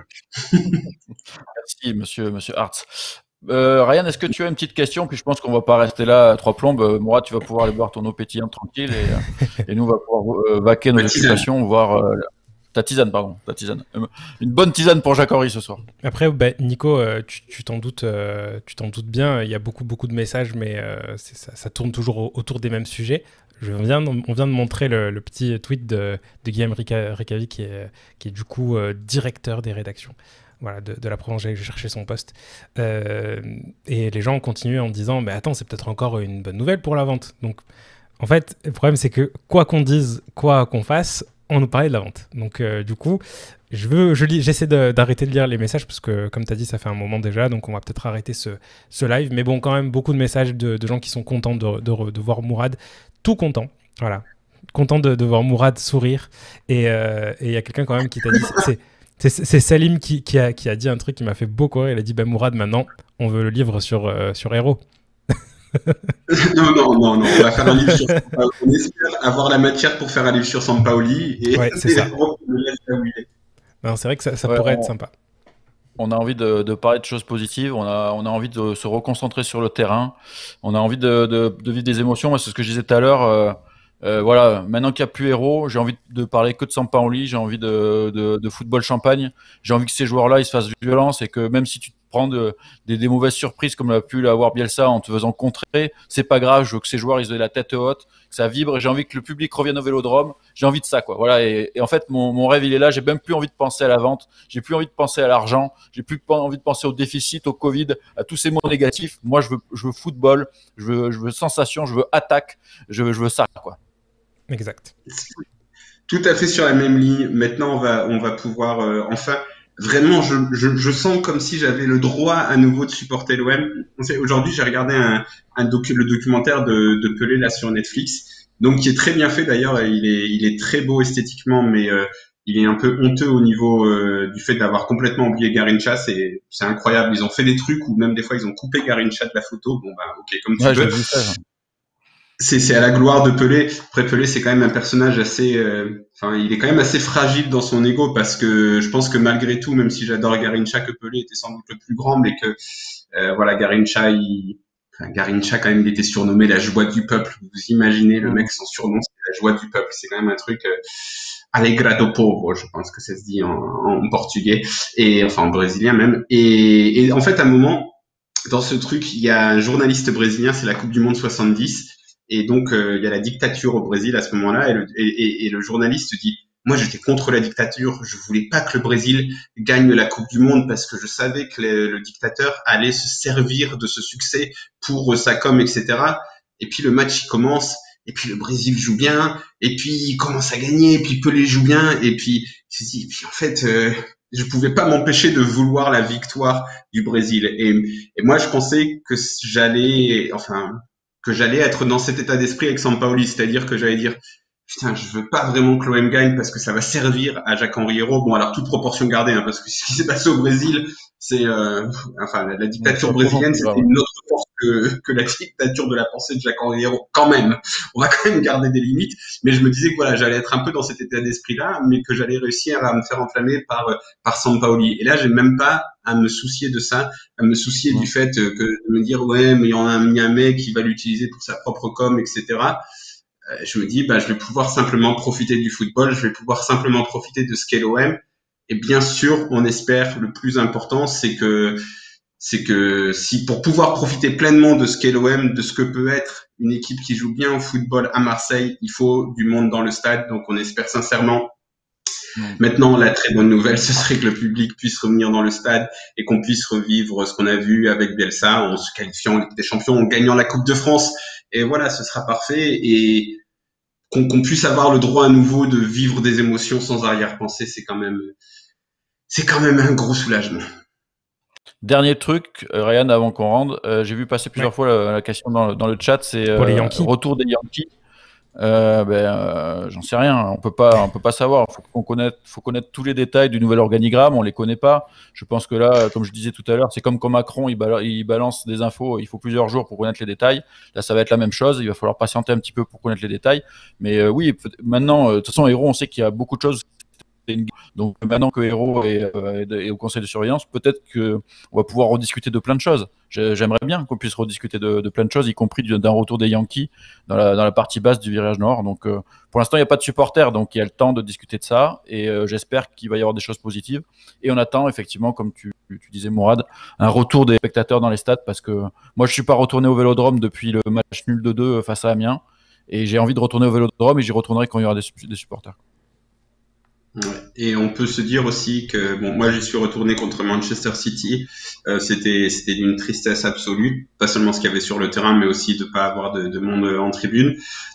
Speaker 1: Merci, Monsieur Monsieur Hartz. Euh, Ryan, est-ce que tu as une petite question? Puis je pense qu'on va pas rester là à trois plombes. Euh, Mourad, tu vas pouvoir aller boire ton eau pétillante tranquille et, et nous on va pouvoir euh, vaquer nos occupations, voir euh, ta tisane, pardon, ta tisane. Une bonne tisane pour Jacques-Henri ce soir.
Speaker 2: Après, bah, Nico, euh, tu, tu t'en doutes, euh, tu t'en doutes bien. Il y a beaucoup beaucoup de messages, mais euh, c'est, ça, ça tourne toujours autour des mêmes sujets. Je viens, on vient de montrer le, le petit tweet de, de Guillaume Récavi, qui est, qui est du coup euh, directeur des rédactions. Voilà, de, de la Provence, j'ai cherché son poste. Euh, et les gens ont continué en disant, mais attends, c'est peut-être encore une bonne nouvelle pour la vente. Donc, en fait, le problème, c'est que quoi qu'on dise, quoi qu'on fasse, on nous parlait de la vente. Donc, euh, du coup, je veux, je lis, j'essaie de, d'arrêter de lire les messages parce que, comme tu as dit, ça fait un moment déjà. Donc, on va peut-être arrêter ce, ce live. Mais bon, quand même, beaucoup de messages de, de gens qui sont contents de, de, de voir Mourad. Tout content. Voilà. Content de, de voir Mourad sourire. Et il euh, y a quelqu'un quand même qui t'a dit... c'est, C'est, c'est Salim qui, qui, a, qui a dit un truc qui m'a fait beaucoup rire. Il a dit bah, Mourad, maintenant, on veut le livre sur, euh, sur Hérault.
Speaker 3: non, non, non, non, on va faire un livre sur Sampaoli. On espère avoir la matière pour faire un livre sur Sampaoli. Et
Speaker 2: ouais, c'est ça.
Speaker 3: le laisse là où il est.
Speaker 2: Non, c'est vrai que ça, ça
Speaker 1: ouais,
Speaker 2: pourrait
Speaker 1: on...
Speaker 2: être sympa.
Speaker 1: on a envie de, de parler de choses positives, on a, on a envie de se reconcentrer sur le terrain, on a envie de, de, de vivre des émotions. Moi, c'est ce que je disais tout à l'heure. Euh, euh, voilà, maintenant qu'il n'y a plus Hérault, j'ai envie de parler que de Sampaoli, j'ai envie de, de, de football champagne, j'ai envie que ces joueurs-là ils se fassent violence et que même si tu te prends de, des, des mauvaises surprises comme l'a pu l'avoir Bielsa en te faisant contrer, c'est pas grave, je veux que ces joueurs ils aient la tête haute, que ça vibre et j'ai envie que le public revienne au Vélodrome, j'ai envie de ça quoi. Voilà, et, et en fait mon, mon rêve il est là, j'ai même plus envie de penser à la vente, j'ai plus envie de penser à l'argent, j'ai plus envie de penser au déficit, au Covid, à tous ces mots négatifs. Moi je veux, je veux football, je veux, je veux sensation, je veux attaque, je veux, je veux ça quoi.
Speaker 2: Exact.
Speaker 3: Tout à fait sur la même ligne. Maintenant, on va, on va pouvoir euh, enfin, vraiment, je, je, je sens comme si j'avais le droit à nouveau de supporter l'O M. Aujourd'hui, j'ai regardé un, un docu, le documentaire de, de Pelé là sur Netflix, donc qui est très bien fait d'ailleurs. Il est, il est très beau esthétiquement, mais euh, il est un peu honteux au niveau euh, du fait d'avoir complètement oublié Garrincha. C'est, c'est incroyable. Ils ont fait des trucs où même des fois ils ont coupé Garrincha de la photo. Bon bah ok, comme tu
Speaker 1: Ouais,
Speaker 3: veux.
Speaker 1: j'ai vu ça.
Speaker 3: C'est, c'est à la gloire de Pelé. Après, Pelé, c'est quand même un personnage assez, euh, enfin, il est quand même assez fragile dans son ego parce que je pense que malgré tout, même si j'adore Garrincha, que Pelé était sans doute le plus grand, mais que, euh, voilà, Garrincha, il, enfin, Garrincha, quand même, il était surnommé la joie du peuple. Vous imaginez, le mec, son surnom, c'est la joie du peuple. C'est quand même un truc, euh, Alegra do povo, je pense que ça se dit en, en portugais et, enfin, en brésilien même. Et, et en fait, à un moment, dans ce truc, il y a un journaliste brésilien, c'est la Coupe du Monde soixante-dix. Et donc, euh, il y a la dictature au Brésil à ce moment-là, et le, et, et, et le journaliste dit « Moi, j'étais contre la dictature, je voulais pas que le Brésil gagne la Coupe du Monde parce que je savais que le, le dictateur allait se servir de ce succès pour sa com, et cetera. Et puis le match, il commence, et puis le Brésil joue bien, et puis il commence à gagner, et puis Pelé joue bien, et puis, je dis, et puis en fait... Euh, je pouvais pas m'empêcher de vouloir la victoire du Brésil. Et, et moi, je pensais que j'allais, enfin, que j'allais être dans cet état d'esprit avec Sampaoli, c'est-à-dire que j'allais dire putain, je veux pas vraiment que l'O M gagne parce que ça va servir à Jacques-Henri Hérault. Bon, alors toute proportion gardée, hein, parce que ce qui s'est passé au Brésil, c'est, euh, enfin, la, la dictature brésilienne, c'était une autre force que, que la dictature de la pensée de Jacques-Henri Hérault. Quand même, on va quand même garder des limites. Mais je me disais que voilà, j'allais être un peu dans cet état d'esprit-là, mais que j'allais réussir à me faire enflammer par par Sampaoli. Et là, j'ai même pas à me soucier de ça, à me soucier ouais. du fait que de me dire ouais, mais il y a un, y a un mec qui va l'utiliser pour sa propre com, et cetera. Je me dis, bah, je vais pouvoir simplement profiter du football, je vais pouvoir simplement profiter de ce qu'est l'O M. Et bien sûr, on espère, le plus important, c'est que, c'est que si pour pouvoir profiter pleinement de ce qu'est l'O M, de ce que peut être une équipe qui joue bien au football à Marseille, il faut du monde dans le stade. Donc, on espère sincèrement. Mmh. Maintenant, la très bonne nouvelle, ce serait que le public puisse revenir dans le stade et qu'on puisse revivre ce qu'on a vu avec Bielsa en se qualifiant en Ligue des Champions, en gagnant la Coupe de France. Et voilà, ce sera parfait. Et qu'on, qu'on puisse avoir le droit à nouveau de vivre des émotions sans arrière-pensée, c'est quand même, c'est quand même un gros soulagement.
Speaker 1: Dernier truc, euh, Ryan, avant qu'on rende, euh, j'ai vu passer plusieurs ouais. fois la, la question dans, dans le chat, c'est euh, retour des Yankees. Euh, ben, euh, j'en sais rien, on peut pas, on peut pas savoir. Faut qu'on connaisse, faut connaître tous les détails du nouvel organigramme. On les connaît pas. Je pense que là, comme je disais tout à l'heure, c'est comme quand Macron il, bala- il balance des infos. Il faut plusieurs jours pour connaître les détails. Là, ça va être la même chose. Il va falloir patienter un petit peu pour connaître les détails. Mais euh, oui, maintenant, euh, de toute façon, Hérault, on sait qu'il y a beaucoup de choses. Donc maintenant que Hérault est, euh, est au conseil de surveillance, peut-être qu'on va pouvoir rediscuter de plein de choses. J'aimerais bien qu'on puisse rediscuter de, de plein de choses, y compris d'un retour des Yankees dans la, dans la partie basse du virage nord. Donc euh, pour l'instant, il n'y a pas de supporters, donc il y a le temps de discuter de ça. Et euh, j'espère qu'il va y avoir des choses positives. Et on attend effectivement, comme tu, tu disais Mourad, un retour des spectateurs dans les stades, parce que moi, je ne suis pas retourné au Vélodrome depuis le match nul de deux face à Amiens. Et j'ai envie de retourner au Vélodrome et j'y retournerai quand il y aura des, des supporters.
Speaker 3: Ouais. Et on peut se dire aussi que bon, moi j'y suis retourné contre Manchester City. Euh, c'était c'était d'une tristesse absolue, pas seulement ce qu'il y avait sur le terrain, mais aussi de pas avoir de, de monde en tribune.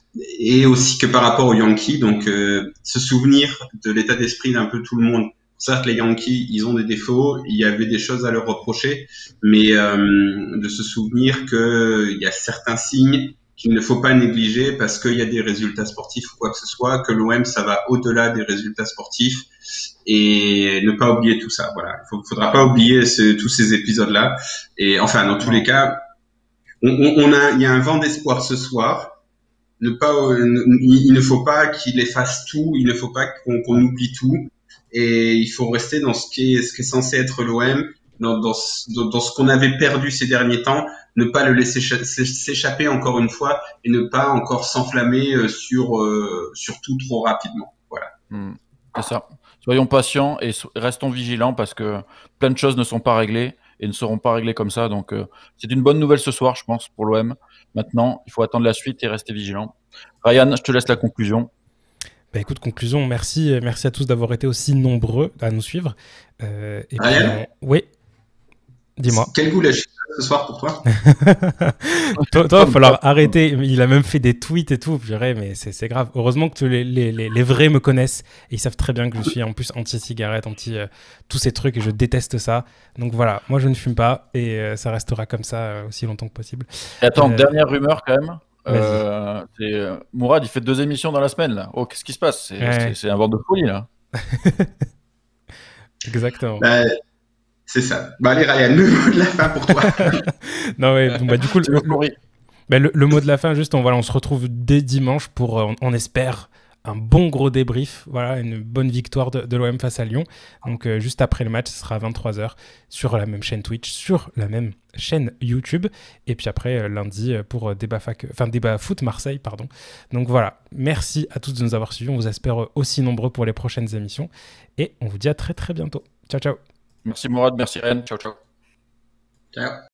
Speaker 3: Et aussi que par rapport aux Yankees, donc euh, se souvenir de l'état d'esprit d'un peu tout le monde. Certes, les Yankees, ils ont des défauts, il y avait des choses à leur reprocher, mais euh, de se souvenir que il y a certains signes qu'il ne faut pas négliger parce qu'il y a des résultats sportifs ou quoi que ce soit, que l'O M, ça va au-delà des résultats sportifs et ne pas oublier tout ça. Voilà, il ne faudra pas oublier ce, tous ces épisodes-là. Et enfin, dans tous les cas, on, on, on a, il y a un vent d'espoir ce soir. Ne pas, il ne faut pas qu'il efface tout, il ne faut pas qu'on, qu'on oublie tout. et il faut rester dans ce qui est, ce qui est censé être l'O M, dans, dans, dans, dans ce qu'on avait perdu ces derniers temps, ne pas le laisser s'échapper encore une fois et ne pas encore s'enflammer sur, euh, sur tout trop rapidement. Voilà.
Speaker 1: Mmh, c'est ça. Soyons patients et restons vigilants parce que plein de choses ne sont pas réglées et ne seront pas réglées comme ça. Donc, euh, c'est une bonne nouvelle ce soir, je pense, pour l'O M. Maintenant, il faut attendre la suite et rester vigilant. Ryan, je te laisse la conclusion.
Speaker 2: Bah écoute, conclusion, merci, merci à tous d'avoir été aussi nombreux à nous suivre. Euh, et
Speaker 3: Ryan,
Speaker 2: puis, on... Oui, dis-moi.
Speaker 3: Quel goût la chine ce soir pour toi?
Speaker 2: Toi, il va falloir arrêter. Il a même fait des tweets et tout. Purée, mais c'est grave. Heureusement que les, les, les, les vrais me connaissent et ils savent très bien que je suis en plus anti-cigarette, anti euh, tous ces trucs et je déteste ça. Donc voilà, moi je ne fume pas et euh, ça restera comme ça euh, aussi longtemps que possible.
Speaker 1: Et attends,
Speaker 2: Euh,
Speaker 1: dernière rumeur quand même. Euh, euh, Mourad, il fait deux émissions dans la semaine là. Oh, qu'est-ce qui se passe? C'est ouais. un vent de folie là.
Speaker 2: Exactement.
Speaker 3: Bah, c'est ça. Bah allez Ryan, le mot de la fin pour toi.
Speaker 2: Non ouais, bon, bah du coup le, le, bah, le, le mot de la fin, juste on voilà, on se retrouve dès dimanche pour, on, on espère, un bon gros débrief, voilà, une bonne victoire de, de l'O M face à Lyon. Donc euh, juste après le match, ce sera à vingt-trois heures sur la même chaîne Twitch, sur la même chaîne YouTube. Et puis après euh, lundi pour euh, débat fac, enfin débat foot Marseille, pardon. Donc voilà, merci à tous de nous avoir suivis. On vous espère aussi nombreux pour les prochaines émissions et on vous dit à très très bientôt. Ciao ciao.
Speaker 1: Merci Mourad, merci Ryan. Ciao ciao.
Speaker 3: Ciao.